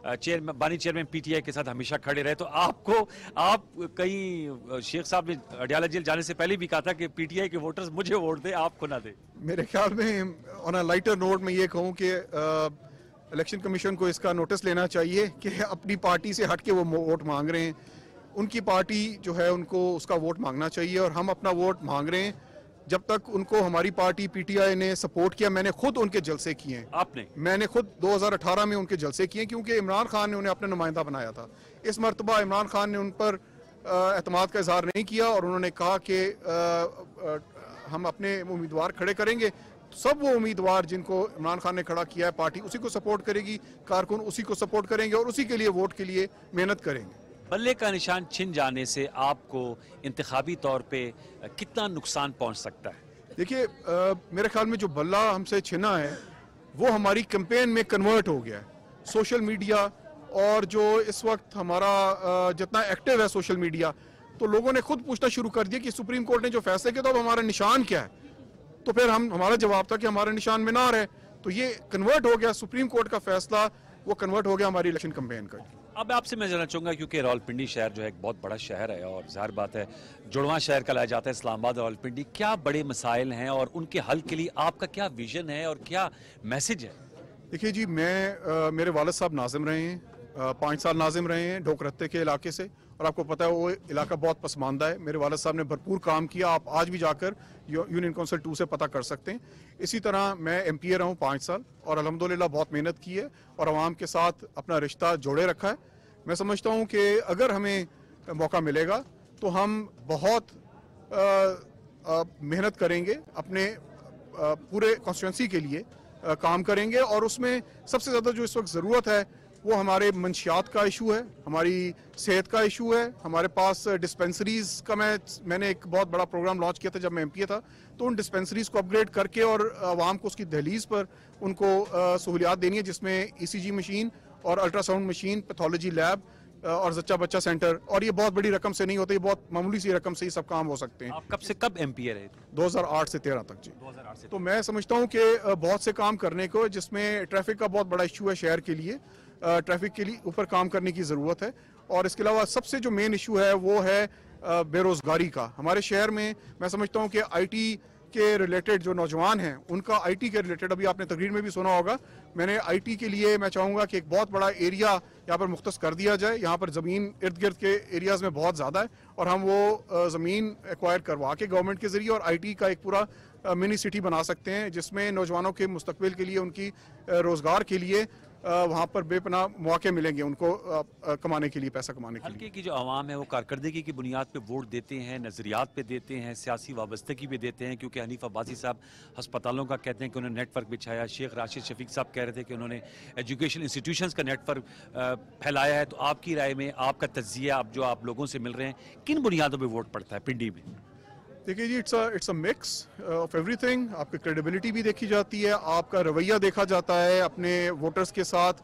बानी चेयरमैन पीटीआई के साथ हमेशा खड़े रहे, तो आप कहीं शेख साहब ने अडयाला जेल जाने से पहले भी कहा था कि पीटीआई के वोटर्स मुझे वोट दे, आपको ना दे। मेरे ख्याल में ऑन अ लाइटर नोट में ये कहूँ कि इलेक्शन कमीशन को इसका नोटिस लेना चाहिए कि अपनी पार्टी से हट के वो वोट मांग रहे हैं। उनकी पार्टी जो है उनको उसका वोट मांगना चाहिए और हम अपना वोट मांग रहे हैं। जब तक उनको हमारी पार्टी पीटीआई ने सपोर्ट किया, मैंने खुद उनके जलसे किए हैं। मैंने खुद 2018 में उनके जलसे किए क्योंकि इमरान खान ने उन्हें अपना नुमाइंदा बनाया था। इस मरतबा इमरान खान ने उन पर एतमाद का इजहार नहीं किया और उन्होंने कहा कि हम अपने उम्मीदवार खड़े करेंगे। सब वो उम्मीदवार जिनको इमरान खान ने खड़ा किया है, पार्टी उसी को सपोर्ट करेगी, कारकुन उसी को सपोर्ट करेंगे और उसी के लिए वोट के लिए मेहनत करेंगे। बल्ले का निशान छिन जाने से आपको इंतखाबी तौर पे कितना नुकसान पहुंच सकता है? देखिए, मेरे ख्याल में जो बल्ला हमसे छिना है वो हमारी कैंपेन में कन्वर्ट हो गया है। सोशल मीडिया और जो इस वक्त हमारा जितना एक्टिव है सोशल मीडिया, तो लोगों ने खुद पूछना शुरू कर दिया कि सुप्रीम कोर्ट ने जो फैसले किया तो अब हमारा निशान क्या है। तो फिर हमारा जवाब था कि हमारा निशान मीनार है। तो ये कन्वर्ट हो गया, सुप्रीम कोर्ट का फैसला वो कन्वर्ट हो गया हमारी इलेक्शन कैंपेन का। अब आपसे मैं जानना चाहूँगा, क्योंकि रावलपिंडी शहर जो है एक बहुत बड़ा शहर है और ज़ाहिर बात है जुड़वां शहर कहलाया जाता है इस्लामाबाद। रावलपिंडी क्या बड़े मसाइल हैं और उनके हल के लिए आपका क्या विजन है और क्या मैसेज है? देखिए जी, मेरे वालिद साहब नाजिम रहे हैं, 5 साल नाजिम रहे हैं ढोकरत्ते के इलाके से, और आपको पता है वो इलाका बहुत पसमानदा है। मेरे वालिद साहब ने भरपूर काम किया, आप आज भी जाकर यूनियन काउंसिल 2 से पता कर सकते हैं। इसी तरह मैं MPA रहा हूँ 5 साल और अल्हम्दुलिल्लाह बहुत मेहनत की है और आवाम के साथ अपना रिश्ता जोड़े रखा है। मैं समझता हूँ कि अगर हमें मौका मिलेगा तो हम बहुत मेहनत करेंगे, अपने पूरे कॉन्स्टिट्यूंसी के लिए काम करेंगे और उसमें सबसे ज़्यादा जो इस वक्त ज़रूरत है वो हमारे मंशियात का इशू है, हमारी सेहत का इशू है। हमारे पास डिस्पेंसरीज़ का मैंने एक बहुत बड़ा प्रोग्राम लॉन्च किया था जब मैं MPA था, तो उन डिस्पेंसरीज़ को अपग्रेड करके और आवाम को उसकी दहलीज पर उनको सहूलियात देनी है, जिसमें ECG मशीन और अल्ट्रासाउंड मशीन, पैथोलॉजी लैब और जच्चा बच्चा सेंटर। और ये बहुत बड़ी रकम से नहीं होता, ये बहुत मामूली सी रकम से ही सब काम हो सकते हैं। आप कब से कब MPA रहे थे? 2008 से 13 तक जी। 2008 से। तो मैं समझता हूँ कि बहुत से काम करने को, जिसमें ट्रैफिक का बहुत बड़ा इशू है शहर के लिए, ट्रैफिक के लिए ऊपर काम करने की ज़रूरत है। और इसके अलावा सबसे जो मेन इशू है वो है बेरोज़गारी का। हमारे शहर में मैं समझता हूँ कि IT के रिलेटेड जो नौजवान हैं उनका IT के रिलेटेड, अभी आपने तकरीर में भी सुना होगा, मैंने IT के लिए मैं चाहूँगा कि एक बहुत बड़ा एरिया यहाँ पर मुख्तस कर दिया जाए। यहाँ पर ज़मीन इर्द गिर्द के एरियाज़ में बहुत ज़्यादा है और हम वो ज़मीन एक्वायर करवा के गवर्नमेंट के ज़रिए और IT का एक पूरा मिनी सिटी बना सकते हैं, जिसमें नौजवानों के मुस्तकबिल के लिए, उनकी रोज़गार के लिए वहाँ पर बेपनाह मौके मिलेंगे उनको कमाने के लिए, पैसा कमाने के लिए। हल्के की जो आवाम है वो कारकर्दगी की बुनियाद पे वोट देते हैं, नज़रियात पे देते हैं, सियासी वाबस्तगी भी देते हैं। क्योंकि हनीफ अब्बासी साहब अस्पतालों का कहते हैं कि उन्होंने नेटवर्क बिछाया, शेख राशिद शफीक साहब कह रहे थे कि उन्होंने एजुकेशन इंस्टीट्यूशंस का नेटवर्क फैलाया है। तो आपकी राय में, आपका तज्जिया, आप जो आप लोगों से मिल रहे हैं, किन बुनियादों पर वोट पड़ता है पिंडी में? देखिए जी, it's a mix of everything. आपकी क्रेडिबिलिटी भी देखी जाती है, आपका रवैया देखा जाता है अपने वोटर्स के साथ,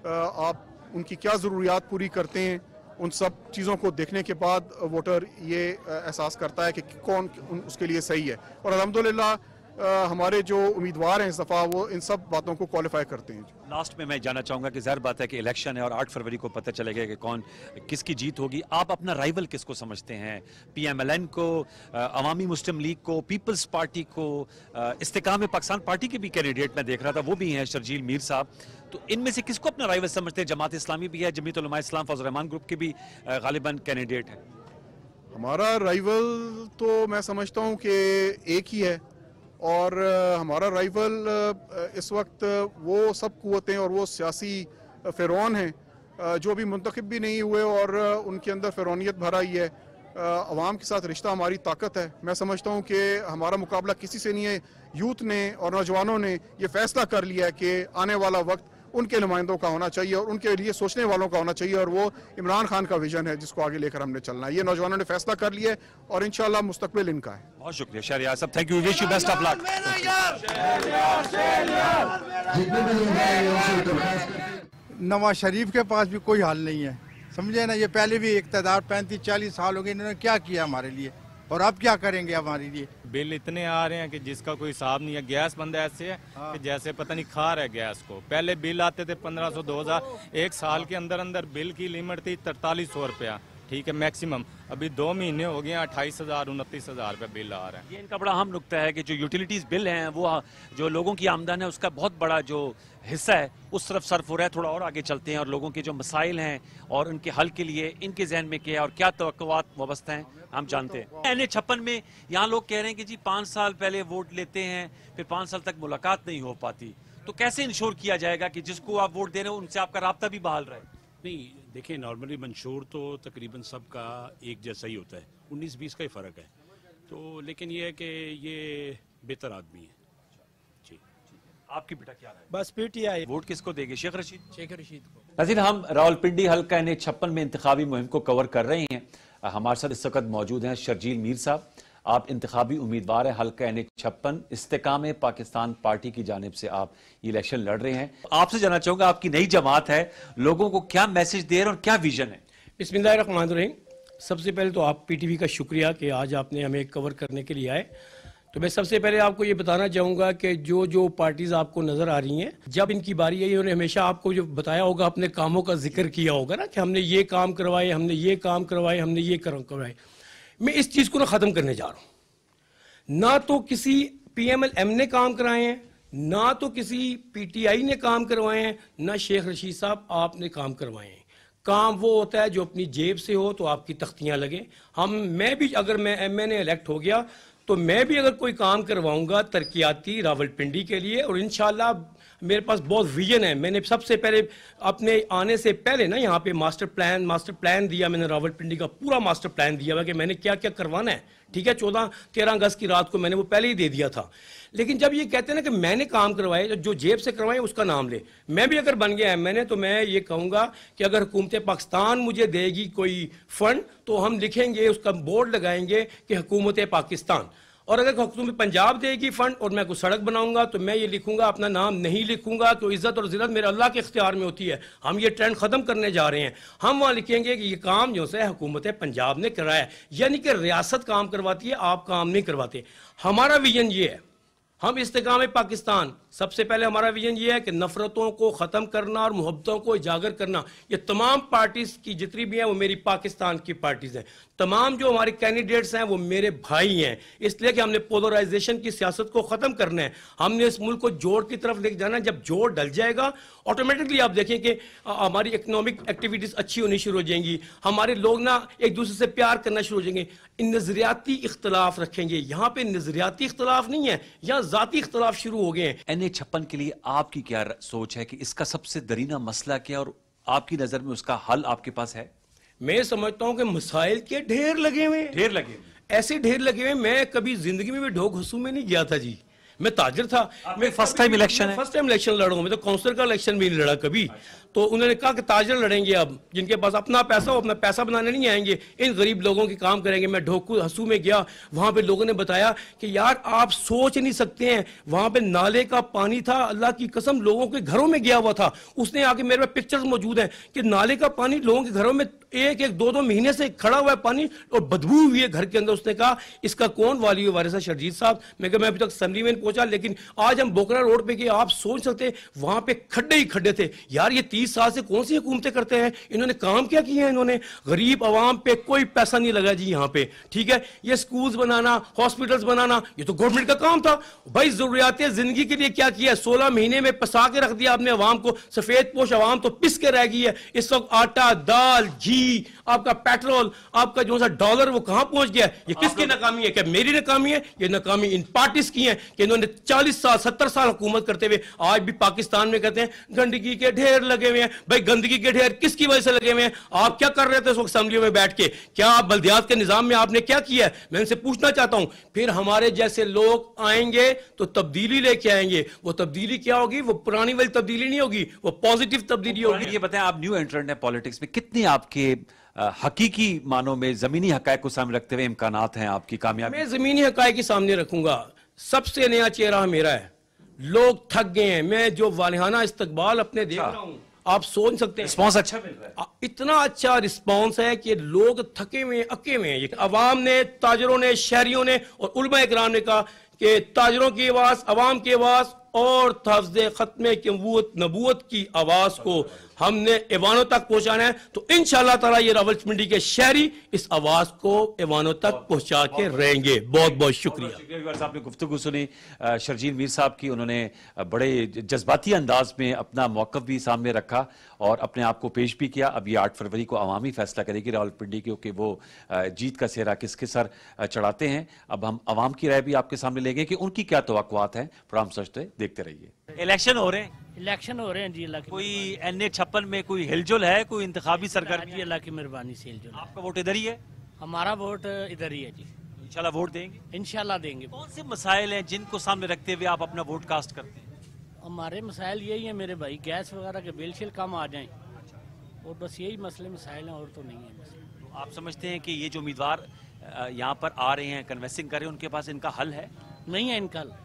आप उनकी क्या ज़रूरियात पूरी करते हैं। उन सब चीज़ों को देखने के बाद वोटर ये एहसास करता है कि कौन उसके लिए सही है। और अल्हम्दुलिल्लाह हमारे जो उम्मीदवार हैं इस दफ़ा वो इन सब बातों को क्वालिफाई करते हैं। लास्ट में मैं जानना चाहूँगा कि ज़ाहिर बात है कि इलेक्शन है और 8 फरवरी को पता चलेगा कि कौन किसकी जीत होगी। आप अपना राइवल किसको समझते हैं? PMLN को, अवामी मुस्लिम लीग को, पीपल्स पार्टी को, इस्तेकाम पाकिस्तान पार्टी के भी कैंडिडेट मैं देख रहा था, वो भी हैं शर्जील मीर साहब। तो इनमें से किसको अपना राइवल समझते हैं? जमात इस्लामी भी है, जमीयत उलमा इस्लाम फजल रहमान ग्रुप के भी गालिबन कैंडिडेट है। हमारा राइवल तो मैं समझता हूँ कि एक ही है और हमारा राइवल इस वक्त वो सब कुव्वतें और वो सियासी फ़िरौन हैं जो अभी मुंतखब भी नहीं हुए और उनके अंदर फ़िरौनियत भरा ही है। अवाम के साथ रिश्ता हमारी ताकत है। मैं समझता हूँ कि हमारा मुकाबला किसी से नहीं है। यूथ ने और नौजवानों ने ये फैसला कर लिया है कि आने वाला वक्त उनके नुमाइंदों का होना चाहिए और उनके लिए सोचने वालों का होना चाहिए और वो इमरान खान का विजन है जिसको आगे लेकर हमने चलना है। ये नौजवानों ने फैसला कर लिया है और इंशाल्लाह मुस्तकबिल इनका है। बहुत शुक्रिया शहरियार साहब, thank you, wish you best of luck. Nawaz Sharif के पास भी कोई हाल नहीं है, समझे ना। ये पहले भी इक़्तिदार 35-40 साल हो गए, इन्होंने क्या किया हमारे लिए और अब क्या करेंगे हमारे लिए? बिल इतने आ रहे हैं कि जिसका कोई हिसाब नहीं है। गैस बंद ऐसे है कि जैसे पता नहीं खा रहा है गैस को। पहले बिल आते थे 1500 2000, एक साल के अंदर अंदर बिल की लिमिट थी 4300 रुपया, ठीक है मैक्सिमम। अभी 2 महीने हो गए 28,000 29,000 रुपये बिल आ रहा है। ये इनका बड़ा अहम नुकता है कि जो यूटिलिटीज बिल हैं वो जो लोगों की आमदन है उसका बहुत बड़ा जो हिस्सा है उस तरफ सर्फ हो रहा है। थोड़ा और आगे चलते हैं और लोगों के जो मसाइल हैं और उनके हल के लिए इनके जहन में क्या है और क्या तवक्कुआत वाबस्ता हैं हम जानते हैं। NH56 में यहाँ लोग कह रहे हैं कि जी 5 साल पहले वोट लेते हैं फिर 5 साल तक मुलाकात नहीं हो पाती, तो कैसे इंश्योर किया जाएगा कि जिसको आप वोट दे रहे हो उनसे आपका राब्ता भी बहाल रहे? नहीं देखिए, नॉर्मली मंशूर तो तकरीबन सबका एक जैसा ही होता है, 19-20 का ही फ़र्क है। तो लेकिन ये है कि ये बेहतर आदमी है। जी आपकी बेटा क्या है? बस PTI। वोट किसको देंगे? शेख रशीद? शेख रशीद को। नाज़रीन, हम रावलपिंडी हल्का NH56 में इंतखाबी मुहिम को कवर कर रहे हैं। हमारे साथ इस वक्त मौजूद हैं शर्जील मीर साहब। आप इंतखाबी उम्मीदवार हैं हल्का NH56 इस्तेकाम पाकिस्तान पार्टी की जानिब से आप ये इलेक्शन लड़ रहे हैं। आपसे जानना चाहूंगा, आपकी नई जमात है, लोगों को क्या मैसेज दे रहे हैं और क्या विजन है? बिस्मिल्लाहिर्रहमानिर्रहीम। सबसे पहले तो आप PTV का शुक्रिया कि आज आपने हमें कवर करने के लिए आए। तो मैं सबसे पहले आपको ये बताना चाहूँगा कि जो पार्टीज़ आपको नज़र आ रही हैं, जब इनकी बारी है इन्होंने हमेशा आपको जो बताया होगा अपने कामों का जिक्र किया होगा ना कि हमने ये काम करवाए, हमने ये काम करवाए, हमने ये करवाए। मैं इस चीज़ को ना ख़त्म करने जा रहा हूँ। ना तो किसी PMLM ने काम कराए हैं, ना तो किसी PTI ने काम करवाए हैं, ना शेख रशीद साहब आपने काम करवाए हैं। काम वो होता है जो अपनी जेब से हो तो आपकी तख्तियाँ लगे। मैं भी अगर मैं MNA इलेक्ट हो गया तो मैं भी अगर कोई काम करवाऊंगा तरक्याती रावलपिंडी के लिए, और इंशाल्लाह मेरे पास बहुत विजन है। मैंने सबसे पहले अपने आने से पहले ना यहाँ पे मास्टर प्लान दिया मैंने, रावलपिंडी का पूरा मास्टर प्लान दिया हुआ कि मैंने क्या क्या करवाना है। ठीक है, 14-13 अगस्त की रात को मैंने वो पहले ही दे दिया था। लेकिन जब ये कहते हैं ना कि मैंने काम करवाए, जो जेब से करवाए उसका नाम ले। मैं भी अगर बन गया MNA तो मैं ये कहूँगा कि अगर हुकूमत पाकिस्तान मुझे देगी कोई फंड तो हम लिखेंगे, उसका बोर्ड लगाएंगे कि हुकूमत पाकिस्तान। और अगर हुकूमत पंजाब देगी फंड और मैं कोई सड़क बनाऊंगा तो मैं ये लिखूंगा, अपना नाम नहीं लिखूंगा, तो इज्जत और जिल्लत मेरे अल्लाह के इख्तियार में होती है। हम ये ट्रेंड खत्म करने जा रहे हैं। हम वहाँ लिखेंगे कि ये काम जो है हुकूमत पंजाब ने कराया, यानी कि रियासत काम करवाती है, आप काम नहीं करवाते। हमारा विजन ये है, हम इस्तेकाम पाकिस्तान, सबसे पहले हमारा विजन ये है कि नफरतों को ख़त्म करना और मोहब्बतों को उजागर करना। ये तमाम पार्टीज़ की जितनी भी हैं वो मेरी पाकिस्तान की पार्टीज़ हैं। तमाम जो हमारे कैंडिडेट्स हैं वो मेरे भाई हैं, इसलिए कि हमने पोलराइजेशन की सियासत को ख़त्म करना है। हमने इस मुल्क को जोड़ की तरफ लेके जाना है। जब जोड़ डल जाएगा ऑटोमेटिकली आप देखें कि हमारी इकनॉमिक एक्टिविटीज़ अच्छी होनी शुरू हो जाएंगी, हमारे लोग ना एक दूसरे से प्यार करना शुरू हो जाएंगे। नज़रियाती इख्तलाफ रखेंगे, यहाँ पे नज़रियाती इख्तलाफ नहीं है, यहाँ ज़ाती इख्तलाफ शुरू हो गए हैं। NH56 के लिए आपकी क्या सोच है कि इसका सबसे दरीना मसला क्या और आपकी नजर में उसका हल आपके पास है? मैं समझता हूं कि मसाइल के ढेर लगे हुए, ऐसे ढेर लगे हुए। मैं कभी जिंदगी में भी ढोक हंसू में नहीं गया था जी, मैं ताजिर था। मैं फर्स्ट टाइम इलेक्शन लड़ रहा हूँ। मैं तो काउंसलर का इलेक्शन भी नहीं लड़ा कभी। तो उन्होंने कहा कि ताजिर लड़ेंगे, अब जिनके पास अपना पैसा हो अपना पैसा बनाने नहीं आएंगे, इन गरीब लोगों के काम करेंगे। मैं ढोकू हंसू में गया, वहाँ पे लोगों ने बताया कि यार आप सोच नहीं सकते हैं, वहाँ पे नाले का पानी था, अल्लाह की कसम लोगों के घरों में गया हुआ था। उसने आके मेरे पास पिक्चर्स मौजूद हैं कि नाले का पानी लोगों के घरों में 1-2 महीने से खड़ा हुआ है पानी और बदबू हुई है घर के अंदर। उसने कहा इसका कौन वाली वारिस है? शर्जील साहब। मैं कहा मैं अभी तक असेंबली में पहुंचा, लेकिन आज हम बोकरा रोड पे गए, आप सोच सकते वहां पे खड्डे ही खड्डे थे। यार ये 30 साल से कौन सी हुकूमतें करते हैं, इन्होंने काम क्या किया है? इन्होंने गरीब आवाम पे कोई पैसा नहीं लगा जी यहाँ पे। ठीक है, ये स्कूल्स बनाना, हॉस्पिटल्स बनाना, ये तो गवर्नमेंट का काम था भाई। जरूरियात जिंदगी के लिए क्या किया? 16 महीने में पसा के रख दिया आपने आवाम को। सफेद पोश आवाम तो पिस के रह गई है। इस वक्त आटा, दाल, घी, आपका पेट्रोल, आपका जो सा डॉलर वो कहां पहुंच गया? ये किसकी नाकामी है? क्या मेरी नाकामी है? ये नाकामी इन पार्टीज की है कि इन्होंने 40 साल 70 साल हुकूमत करते हुए आज भी पाकिस्तान में कहते हैं गंदगी के ढेर लगे हुए हैं। भाई गंदगी के ढेर किसकी वजह से लगे हुए हैं? आप क्या कर रहे थे उस वक्त असेंबली में बैठ के? क्या आप बल्दियात के निजाम में आपने क्या किया है? मैं इनसे पूछना चाहता हूं। फिर हमारे जैसे लोग आएंगे तो तब्दीली लेके आएंगे। वो तब्दीली क्या होगी? वो पुरानी वाली तब्दीली नहीं होगी, वो पॉजिटिव तब्दीली होगी। ये बताएं, आप न्यू एंट्रेंट हैं पॉलिटिक्स में, कितने आपके हकीकी मानों में जमीनी हकायक को सामने रखते हुए इम्कानात हैं आपकी कामयाबी? मैं जमीनी हकायक के सामने रखूंगा। सबसे नया चेहरा मेरा है। लोग थक गए हैं। मैं जो वालिहाना इस्तकबाल अपने देख रहा हूं, आप सोच सकते हैं रिस्पॉन्स अच्छा मिल रहा है। इतना अच्छा रिस्पॉन्स है कि लोग थके हुए अके हुए हैं। अवाम ने, ताजरों ने, शहरियों ने और उलमा इकराम ने कहा कि ताजरों की आवाज, अवाम की आवाज और तफ्ज़े खत्मे की नबूवत की आवाज को हमने ऐवानों तक पहुंचाना है। तो इंशाअल्लाह ताला ये रावलपिंडी के शहरी इस आवाज को ऐवानों तक पहुंचा के रहेंगे। बहुत बहुत शुक्रिया। आपने गुफ्तगू सुनी शर्जील मीर साहब की, उन्होंने बड़े जज्बाती अंदाज में अपना मौक़िफ़ भी सामने रखा और अपने आप को पेश भी किया। अब ये 8 फरवरी को अवामी फैसला करेगी रावलपिंडी के वो जीत का सेहरा किसके सर चढ़ाते हैं। अब हम अवाम की राय भी आपके सामने लेंगे कि उनकी क्या तवक्कुआत हैं। प्रोग्राम सचते देखते रहिए। इलेक्शन हो रहे हैं, इलेक्शन हो रहे हैं जी। अल्लाह की कोई NA-56 में कोई हिलजुल है, कोई इंतखाबी सरगर्मी? अल्लाह की मेहरबानी से हिलजुल। आपका वोट इधर ही है? हमारा वोट इधर ही है जी। इंशाल्लाह वोट देंगे? इंशाल्लाह देंगे। कौन से मसाइल हैं जिनको सामने रखते हुए आप अपना वोट कास्ट करते हैं? हमारे मसाइल यही है मेरे भाई, गैस वगैरह के बिल शिल कम आ जाएं और बस यही मसले मसाइल हैं, और तो नहीं है मसले। तो आप समझते हैं कि ये जो उम्मीदवार यहाँ पर आ रहे हैं, कन्वेंसिंग कर रहे हैं, उनके पास इनका हल है? नहीं है इनका हल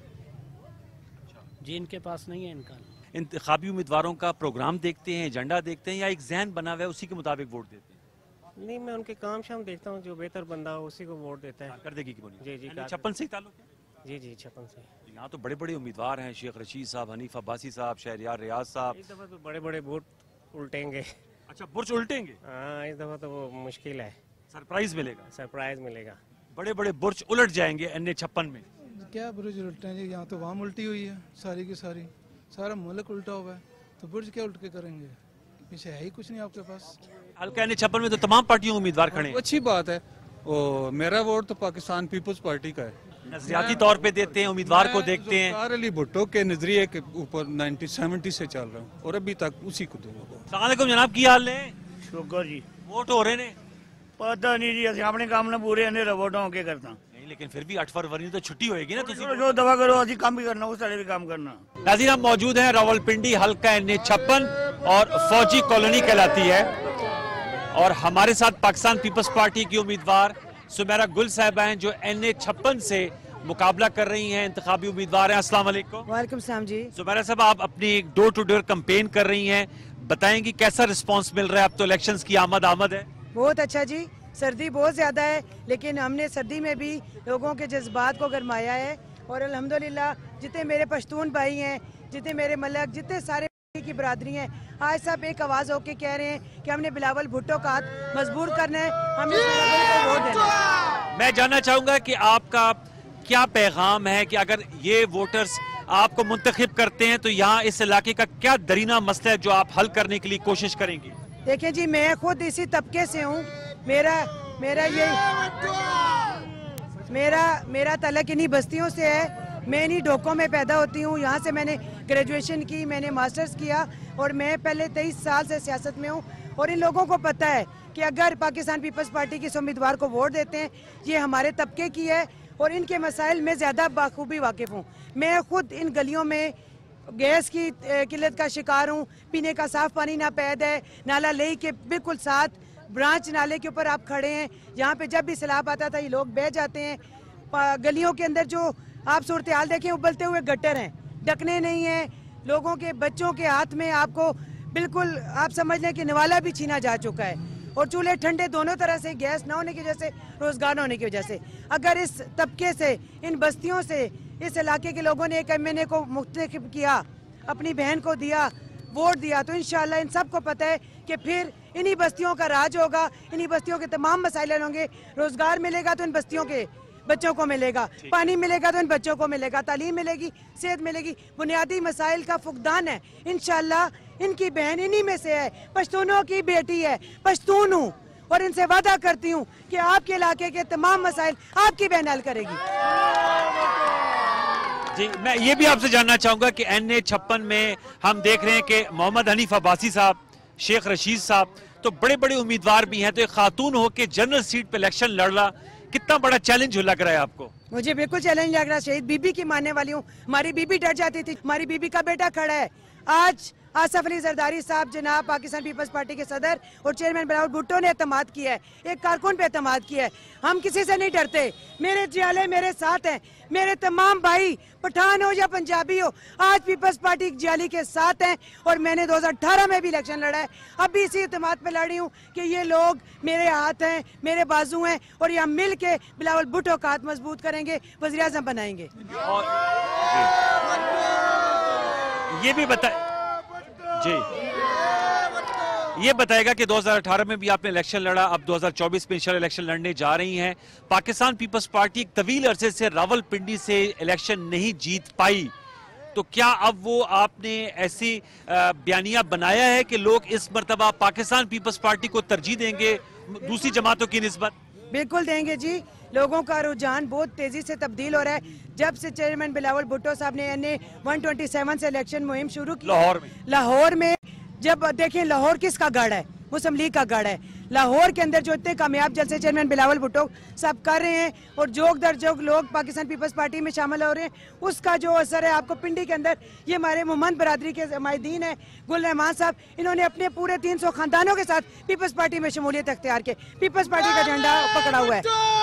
जी, इनके पास नहीं है इनका हल। इंतखाबी उम्मीदवारों का प्रोग्राम देखते हैं, एजेंडा देखते हैं, या एक जहन बना हुआ है उसी के मुताबिक वोट देते हैं? नहीं, मैं उनके काम शाम देखता हूँ, जो बेहतर बंदा हो उसी को वोट देता है। कर देगी कि बोलिए। जी जी। 56 से ताल्लुक है? जी जी, 56 से। यहाँ तो बड़े बड़े उम्मीदवार हैं, शेख रशीद साहब, हनीफ अब्बासी साहब, शहरियार रियाज साहब। इस दफा तो बड़े बड़े वोट उल्टेंगे। अच्छा, बुर्ज उल्टेंगे? हाँ, इस दफा तो वो मुश्किल है। सरप्राइज मिलेगा? सरप्राइज मिलेगा। बड़े बड़े बुर्ज उलट जाएंगे NA-56 में। क्या बुर्ज उल्टे हैं जी? यहाँ तो वाम उल्टी हुई है सारी की सारी, सारा मुल्क उल्टा हुआ है, तो बुर्ज क्या उल्ट के करेंगे? पीछे है ही कुछ नहीं आपके पास। हल्का NA-56 में तो तमाम पार्टियों के उम्मीदवार खड़े हैं। अच्छी बात है। ओ, मेरा वोट तो पाकिस्तान पीपल्स पार्टी का है। नजरियाती तौर पे देते हैं, उम्मीदवार को देखते हैं। ज़ुल्फ़िकार अली भुट्टो के नजरिए के ऊपर 1970 से चल रहा हूँ और अभी तक उसी को दूंगा। अस्सलाम वालेकुम जनाब, की हाल है? शुक्र जी। वोट हो रहे ने? पता नहीं जी, असं अपने काम ने पूरे अंधेरा वोटों के करता नहीं, लेकिन फिर भी 8 फरवरी तो छुट्टी होएगी ना। जो दवा करो असं काम भी करना, उस तरह भी काम करना। नाज़रीन, हम मौजूद हैं रावलपिंडी हल्का NA-56 और फौजी कॉलोनी कहलाती है, और हमारे साथ पाकिस्तान पीपल्स पार्टी की उम्मीदवार सुमेरा गुल साहिबा हैं जो NA-56 से मुकाबला कर रही हैं। इंतखाबी उम्मीदवार हैं। अस्सलाम वालेकुम। वालेकुम सलाम जी। सुमेरा साहब, आप अपनी डोर टू डोर कैंपेन कर रही हैं, बताएंगी कैसा रिस्पांस मिल रहा है? अब तो इलेक्शंस की आमद है। बहुत अच्छा जी, सर्दी बहुत ज़्यादा है, लेकिन हमने सर्दी में भी लोगों के जज्बात को गरमाया है, और अल्हम्दुलिल्लाह जितने मेरे पश्तून भाई हैं, जितने मेरे मलक, जितने सारे की बरादरी हैं, आज सब एक आवाज़ होके कह रहे हैं कि हमने बिलावल भुट्टो का हाथ मजबूर करना है, हमें वोट देना है। मैं जानना चाहूँगा कि आपका क्या पैगाम है कि अगर ये वोटर्स आपको मुंतखब करते हैं तो यहाँ इस इलाके का क्या दरीना मसला है जो आप हल करने के लिए कोशिश करेंगी? देखिए जी, मैं खुद इसी तबके से हूँ, मेरा तलक इन्हीं बस्तियों से है। मैं इन्हीं ढोकों में पैदा होती हूँ, यहाँ से मैंने ग्रेजुएशन की, मैंने मास्टर्स किया, और मैं पहले 23 साल से सियासत में हूँ। और इन लोगों को पता है कि अगर पाकिस्तान पीपल्स पार्टी के उम्मीदवार को वोट देते हैं, ये हमारे तबके की है, और इनके मसाइल में ज़्यादा बाखूबी वाकिफ़ हूँ। मैं खुद इन गलियों में गैस की किल्लत का शिकार हूँ, पीने का साफ़ पानी ना पैद है, नाला लेई के बिल्कुल साथ, ब्रांच नाले के ऊपर आप खड़े हैं, यहाँ पे जब भी सैलाब आता था ये लोग बह जाते हैं। गलियों के अंदर जो आप सूरत हाल देखें, उबलते हुए गटर हैं, ढकने नहीं हैं, लोगों के बच्चों के हाथ में आपको बिल्कुल आप समझ लें कि निवाला भी छीना जा चुका है, और चूल्हे ठंडे दोनों तरह से, गैस ना होने की वजह से, रोजगार न होने की वजह से। अगर इस तबके से, इन बस्तियों से, इस इलाके के लोगों ने एक MNA को मुंतखब किया, अपनी बहन को दिया, वोट दिया, तो इंशाल्लाह इन सबको पता है कि फिर इन्हीं बस्तियों का राज होगा, इन्हीं बस्तियों के तमाम मसाइल होंगे। रोजगार मिलेगा तो इन बस्तियों के बच्चों को मिलेगा, पानी मिलेगा तो इन बच्चों को मिलेगा, तालीम मिलेगी, सेहत मिलेगी, बुनियादी मसाइल का फुकदान है। इंशाल्लाह इनकी बहन इन्हीं में से है, पश्तूनों की बेटी है, पश्तून हूँ, और इनसे वादा करती हूँ कि आपके इलाके के तमाम मसाइल आपकी बहन हल करेगी। जी, मैं ये भी आपसे जानना चाहूंगा कि NA-56 में हम देख रहे हैं कि मोहम्मद हनीफ अब्बासी साहब, शेख रशीद साहब, तो बड़े बड़े उम्मीदवार भी हैं, तो एक खातून हो के जनरल सीट पे इलेक्शन लड़ना कितना बड़ा चैलेंज लग रहा है आपको? मुझे बिल्कुल चैलेंज लग रहा है। शहीद बीबी की मानने वाली हूँ, हमारी बीबी डर जाती थी, हमारी बीबी का बेटा खड़ा है, आज आसफ अली जरदारी साहब जनाब पाकिस्तान पीपल्स पार्टी के सदर और चेयरमैन बिलावल भुट्टो ने एतमाद किया है, एक कारकुन पे एतमाद किया है। हम किसी से नहीं डरते, मेरे जियाले मेरे साथ हैं, मेरे तमाम भाई पठान हो या पंजाबी हो आज पीपल्स पार्टी जियाली के साथ हैं। और मैंने 2018 में भी इलेक्शन लड़ा है, अब भी इसी एतमाद पे लड़ी हूँ कि ये लोग मेरे हाथ हैं, मेरे बाजू हैं और यहाँ मिल के बिलावल भुट्टो का हाथ मजबूत करेंगे, वज़ीर आज़म बनाएंगे। ये भी बताए जी, ये बताएगा कि 2018 में भी आपने इलेक्शन लड़ा, अब 2024 में इंशाल्लाह इलेक्शन लड़ने जा रही हैं। पाकिस्तान पीपल्स पार्टी एक तवील अरसे से रावलपिंडी से इलेक्शन नहीं जीत पाई, तो क्या अब वो आपने ऐसी बयानिया बनाया है कि लोग इस मर्तबा पाकिस्तान पीपल्स पार्टी को तरजीह देंगे दूसरी जमातों की निस्बत? बिल्कुल देंगे जी, लोगों का रुझान बहुत तेजी से तब्दील हो रहा है। जब से चेयरमैन बिलावल भुट्टो साहब ने NA 127 से इलेक्शन मुहिम शुरू की लाहौर में जब देखें लाहौर किसका गढ़ है, मुस्लिम लीग का गढ़ है। लाहौर के अंदर जो इतने कामयाब जलसे चेयरमैन बिलावल भुट्टो साहब कर रहे हैं और जोग दर जोग लोग पाकिस्तान पीपल्स पार्टी में शामिल हो रहे हैं, उसका जो असर है आपको पिंडी के अंदर, ये हमारे मोहम्मद बरादरी के हमायदीन है गुल रहमान साहब, इन्होंने अपने पूरे 300 खानदानों के साथ पीपल्स पार्टी में शमूलियत अख्तियार के पीपल्स पार्टी का झंडा पकड़ा हुआ है।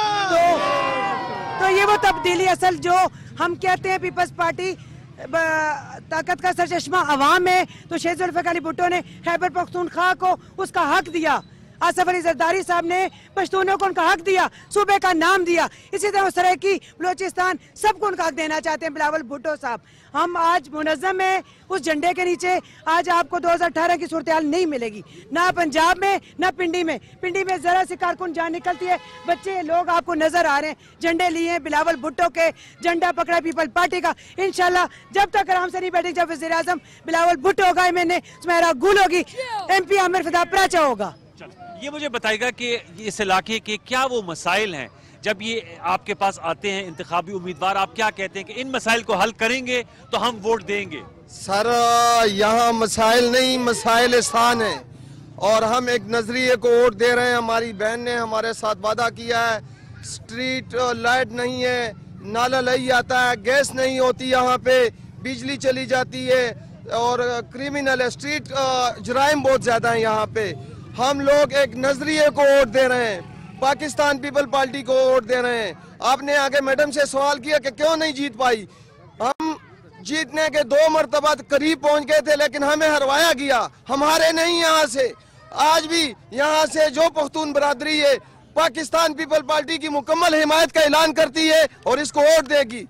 तो ये वो तब्दीली असल जो हम कहते हैं पीपल्स पार्टी ताकत का सरचश्मा अवाम है, तो शेख जुल्फ़िकार अली भुट्टो ने खैबर पख्तूनख्वा को उसका हक दिया, आसफ अली जरदारी साहब ने पश्तूनों को उनका हक दिया, सूबे का नाम दिया, इसी तरह सरायकी बलोचिस्तान सबको उनका हक देना चाहते हैं बिलावल भुट्टो साहब। हम आज मुनज़्ज़म है उस झंडे के नीचे, आज आपको 2018 की सूरत हाल नहीं मिलेगी, ना पंजाब में ना पिंडी में। पिंडी में जरा सी कारकुन जान निकलती है, बच्चे लोग आपको नजर आ रहे हैं, झंडे लिए हैं बिलावल भुट्टो के, झंडा पकड़ा पीपल पार्टी का। इंशाल्लाह जब तक आराम से नहीं बैठे, जब वज़ीर आज़म बिलावल भुट्टो होगा, मैंने सुमेरा गुल होगी, MP आमिर फिदा प्राचा होगा। ये मुझे बताएगा कि इस इलाके के क्या वो मसाइल हैं, जब ये आपके पास आते हैं इंतखाबी उम्मीदवार, आप क्या कहते हैं कि इन मसाइल को हल करेंगे तो हम वोट देंगे? सर यहाँ मसाइल नहीं, मसाइल स्थान है और हम एक नजरिए को वोट दे रहे हैं। हमारी बहन ने हमारे साथ वादा किया है, स्ट्रीट लाइट नहीं है, नाला नहीं आता है, गैस नहीं होती, यहाँ पे बिजली चली जाती है और क्रिमिनल है, स्ट्रीट जराइम बहुत ज्यादा है यहाँ पे। हम लोग एक नजरिए को वोट दे रहे हैं, पाकिस्तान पीपल पार्टी को वोट दे रहे हैं। आपने आगे मैडम से सवाल किया कि क्यों नहीं जीत पाई, हम जीतने के 2 मरतबा करीब पहुंच गए थे, लेकिन हमें हरवाया गया, हम हारे नहीं यहाँ से। आज भी यहाँ से जो पख्तून बरादरी है पाकिस्तान पीपल पार्टी की मुकम्मल हिमायत का ऐलान करती है और इसको वोट देगी।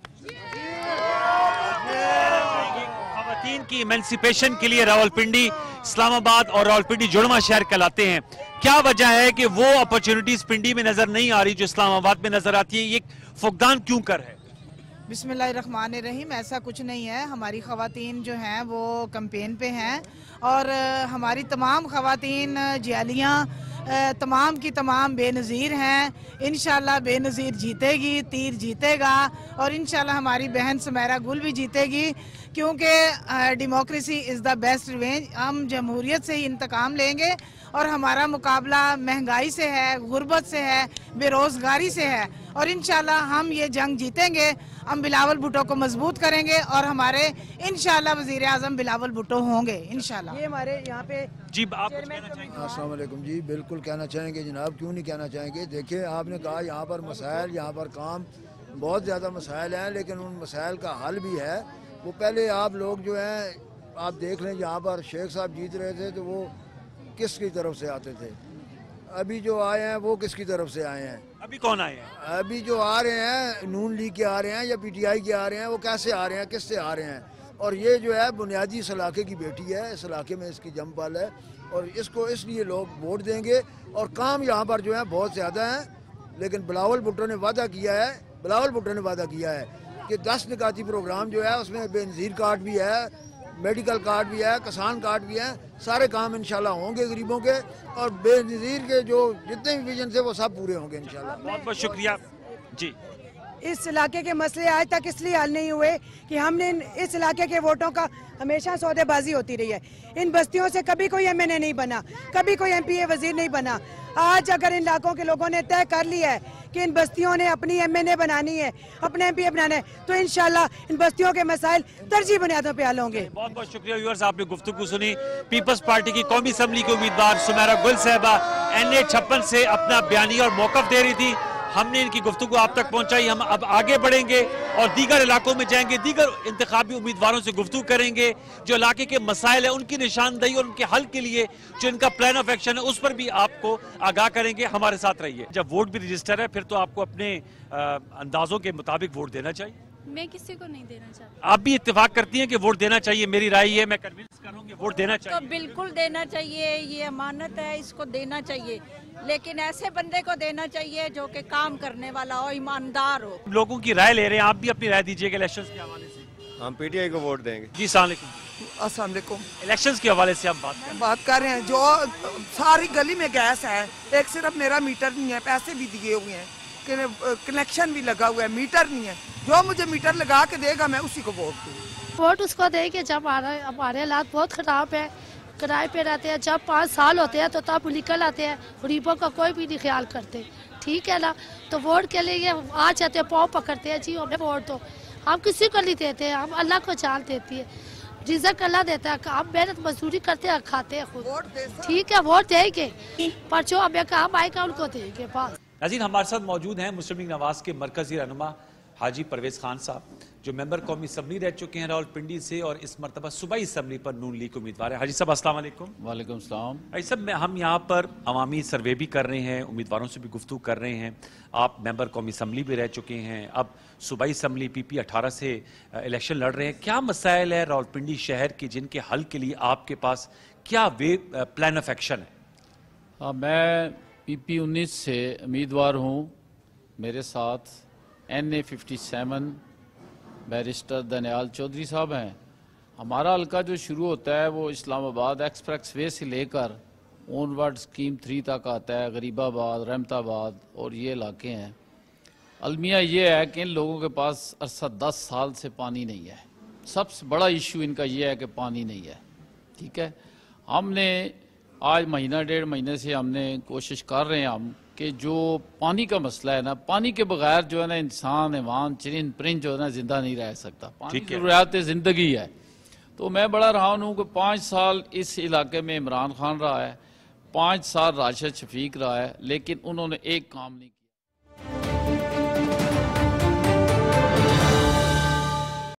खवातीन की इमेंसिपेशन के लिए रावलपिंडी, इस्लामाबाद और रावलपिंडी जुड़वा शहर कहलाते हैं। क्या वजह है कि वो अपॉर्चुनिटीज पिंडी में नजर नहीं आ रही जो इस्लामाबाद में नजर आती है, ये फुकदान क्यों कर है? बिस्मिल्लाहिर्रहमानिर्रहीम, ऐसा कुछ नहीं है। हमारी खवातीन जो हैं वो कैंपेन पे हैं और हमारी तमाम खवातीन जियालियाँ तमाम की तमाम बेनज़ीर हैं। इंशाल्लाह बेनज़ीर जीतेगी, तीर जीतेगा और इंशाल्लाह हमारी बहन सुमेरा गुल भी जीतेगी, क्योंकि democracy is the best revenge. हम जमहूरियत से ही इंतकाम लेंगे और हमारा मुकाबला महंगाई से है, गुर्बत से है, बेरोज़गारी से है और इंशाल्लाह हम ये जंग जीतेंगे। हम बिलावल भुट्टो को मजबूत करेंगे और हमारे इंशाल्लाह वज़ीर आज़म बिलावल भुट्टो होंगे इंशाल्लाह। ये हमारे यहाँ पे जी आप अस्सलाम वालेकुम जी, बिल्कुल कहना चाहेंगे जनाब, क्यों नहीं कहना चाहेंगे। देखिए आपने कहा यहाँ पर मसाइल, यहाँ पर काम, बहुत ज़्यादा मसाइल हैं, लेकिन उन मसाइल का हल भी है। वो पहले आप लोग जो हैं आप देख लें, यहाँ पर शेख साहब जीत रहे थे तो वो किसकी तरफ से आते थे, अभी जो आए हैं वो किसकी तरफ से आए हैं? अभी कौन आए हैं? अभी जो आ रहे हैं नून लीग के आ रहे हैं या PTI के आ रहे हैं, वो कैसे आ रहे हैं, किससे आ रहे हैं? और ये जो है बुनियादी इस इलाके की बेटी है, इस इलाके में इसकी जमपल है और इसको इसलिए लोग वोट देंगे। और काम यहाँ पर जो है बहुत ज़्यादा है, लेकिन बिलावल भुट्टो ने वादा किया है, बिलावल भुट्टो ने वादा किया है कि 10 निकाती प्रोग्राम जो है उसमें बेनज़ीर कार्ड भी है, मेडिकल कार्ड भी है, किसान कार्ड भी है, सारे काम इंशाल्लाह होंगे गरीबों के और बेनज़ीर के जो जितने भी विजन थे वो सब पूरे होंगे इंशाल्लाह। बहुत बहुत शुक्रिया जी। इस इलाके के मसले आज तक इसलिए हल नहीं हुए कि हमने इस इलाके के वोटों का हमेशा सौदेबाजी होती रही है। इन बस्तियों से कभी कोई MNA नहीं बना, कभी कोई MPA वजीर नहीं बना। आज अगर इन इलाकों के लोगों ने तय कर लिया है कि इन बस्तियों ने अपनी MNA बनानी है, अपने MPA बनाना है, तो इंशाल्लाह इन बस्तियों के मसाइल तरजीह बुनियादों पे हल होंगे। बहुत बहुत शुक्रिया व्यूअर्स, आपने गुफ्तगू सुनी। पीपल्स पार्टी की कौमी असम्बली की उम्मीदवार सुमेरा गुल साहबा NA56 से अपना बयानिया और मौक़िफ़ दे रही थी। हमने इनकी गुफ्तगू आप तक पहुंचाई। हम अब आगे बढ़ेंगे और दीगर इलाकों में जाएंगे, दीगर इंतखाबी उम्मीदवारों से गुफ्तगू करेंगे, जो इलाके के मसाइल है उनकी निशानदेही और उनके हल के लिए जो इनका प्लान ऑफ एक्शन है उस पर भी आपको आगाह करेंगे। हमारे साथ रहिए। जब वोट भी रजिस्टर है फिर तो आपको अपने अंदाजों के मुताबिक वोट देना चाहिए। मैं किसी को नहीं देना चाहती। आप भी इत्तेफाक करती हैं कि वोट देना चाहिए? मेरी राय है, मैं कन्विंस करूंगी वोट देना चाहिए। तो बिल्कुल देना चाहिए, ये अमानत है, इसको देना चाहिए, लेकिन ऐसे बंदे को देना चाहिए जो कि काम करने वाला हो, ईमानदार हो। लोगों की राय ले रहे हैं, आप भी अपनी राय दीजिएगा इलेक्शंस के हवाले से। हम PTI को वोट देंगे। जी अस्सलाम वालेकुम। इलेक्शंस के हवाले से हम बात कर रहे हैं। जो सारी गली में गैस है, एक सिर्फ मेरा मीटर नहीं है, पैसे भी दिए हुए हैं, कनेक्शन भी लगा हुआ है, मीटर नहीं है। जो मुझे मीटर लगा के देगा मैं उसी को वोट दूँ। वोट उसको देंगे जब हमारे हालात बहुत ख़राब है, किराए पे रहते हैं। जब 5 साल होते हैं तो तब निकल आते हैं, गरीबों का कोई भी नहीं ख्याल करते, ठीक है ना। तो वोट के लिए आ जाते हैं, पाँव पकड़ते हैं, जी हमें वोट दो। हम किसी को नहीं देते, हम अल्लाह को जान देती है, रिज़्क़ अल्लाह देता है। हम मेहनत मजदूरी करते हैं, खाते हैं खुद, ठीक है। वोट देंगे पर जो हमें काम आएगा उनको देंगे बस। नाज़रीन, हमारे साथ मौजूद हैं मुस्लिम लीग नवाज के मरकजी रहनुमा हाजी परवेज़ खान साहब, जो मेंबर कौमी असम्बली रह चुके हैं रावलपिंडी से और इस मरतबा सूबाई असम्बली पर नून लीग उम्मीदवार है। हाजी साहब अस्सलाम वालेकुम। वालेकुम सलाम। हाजी साहब, हम यहाँ पर अवामी सर्वे भी कर रहे हैं, उम्मीदवारों से भी गुफ्तगू कर रहे हैं। आप मेंबर कौमी असम्बली भी रह चुके हैं, अब सूबाई असम्बली PP 18 से इलेक्शन लड़ रहे हैं। क्या मसाइल है रावलपिंडी शहर के जिनके हल के लिए आपके पास क्या वे प्लान ऑफ एक्शन है? मैं PP 19 से उम्मीदवार हूँ। मेरे साथ NA57 बैरिस्टर दनियाल चौधरी साहब हैं। हमारा हल्का जो शुरू होता है वो इस्लामाबाद एक्सप्रेस वे से लेकर ओनवर्ड स्कीम 3 तक आता है, गरीबाबाद, रहमताबाद और ये इलाके हैं। अलमिया ये है कि इन लोगों के पास अरसा 10 साल से पानी नहीं है। सबसे बड़ा इशू इनका ये है कि पानी नहीं है, ठीक है। हमने आज महीना 1.5 महीने से हमने कोशिश कर रहे हैं हम कि जो पानी का मसला है ना, पानी के बगैर जो है ना इंसान, हैवान, चरिंद परिंद जो है ना जिंदा नहीं रह सकता। पानी ज़रूरियात ज़िंदगी है। तो मैं बड़ा हैरान हूँ कि 5 साल इस इलाके में इमरान खान रहा है, 5 साल राशिद शफीक रहा है, लेकिन उन्होंने एक काम नहीं किया।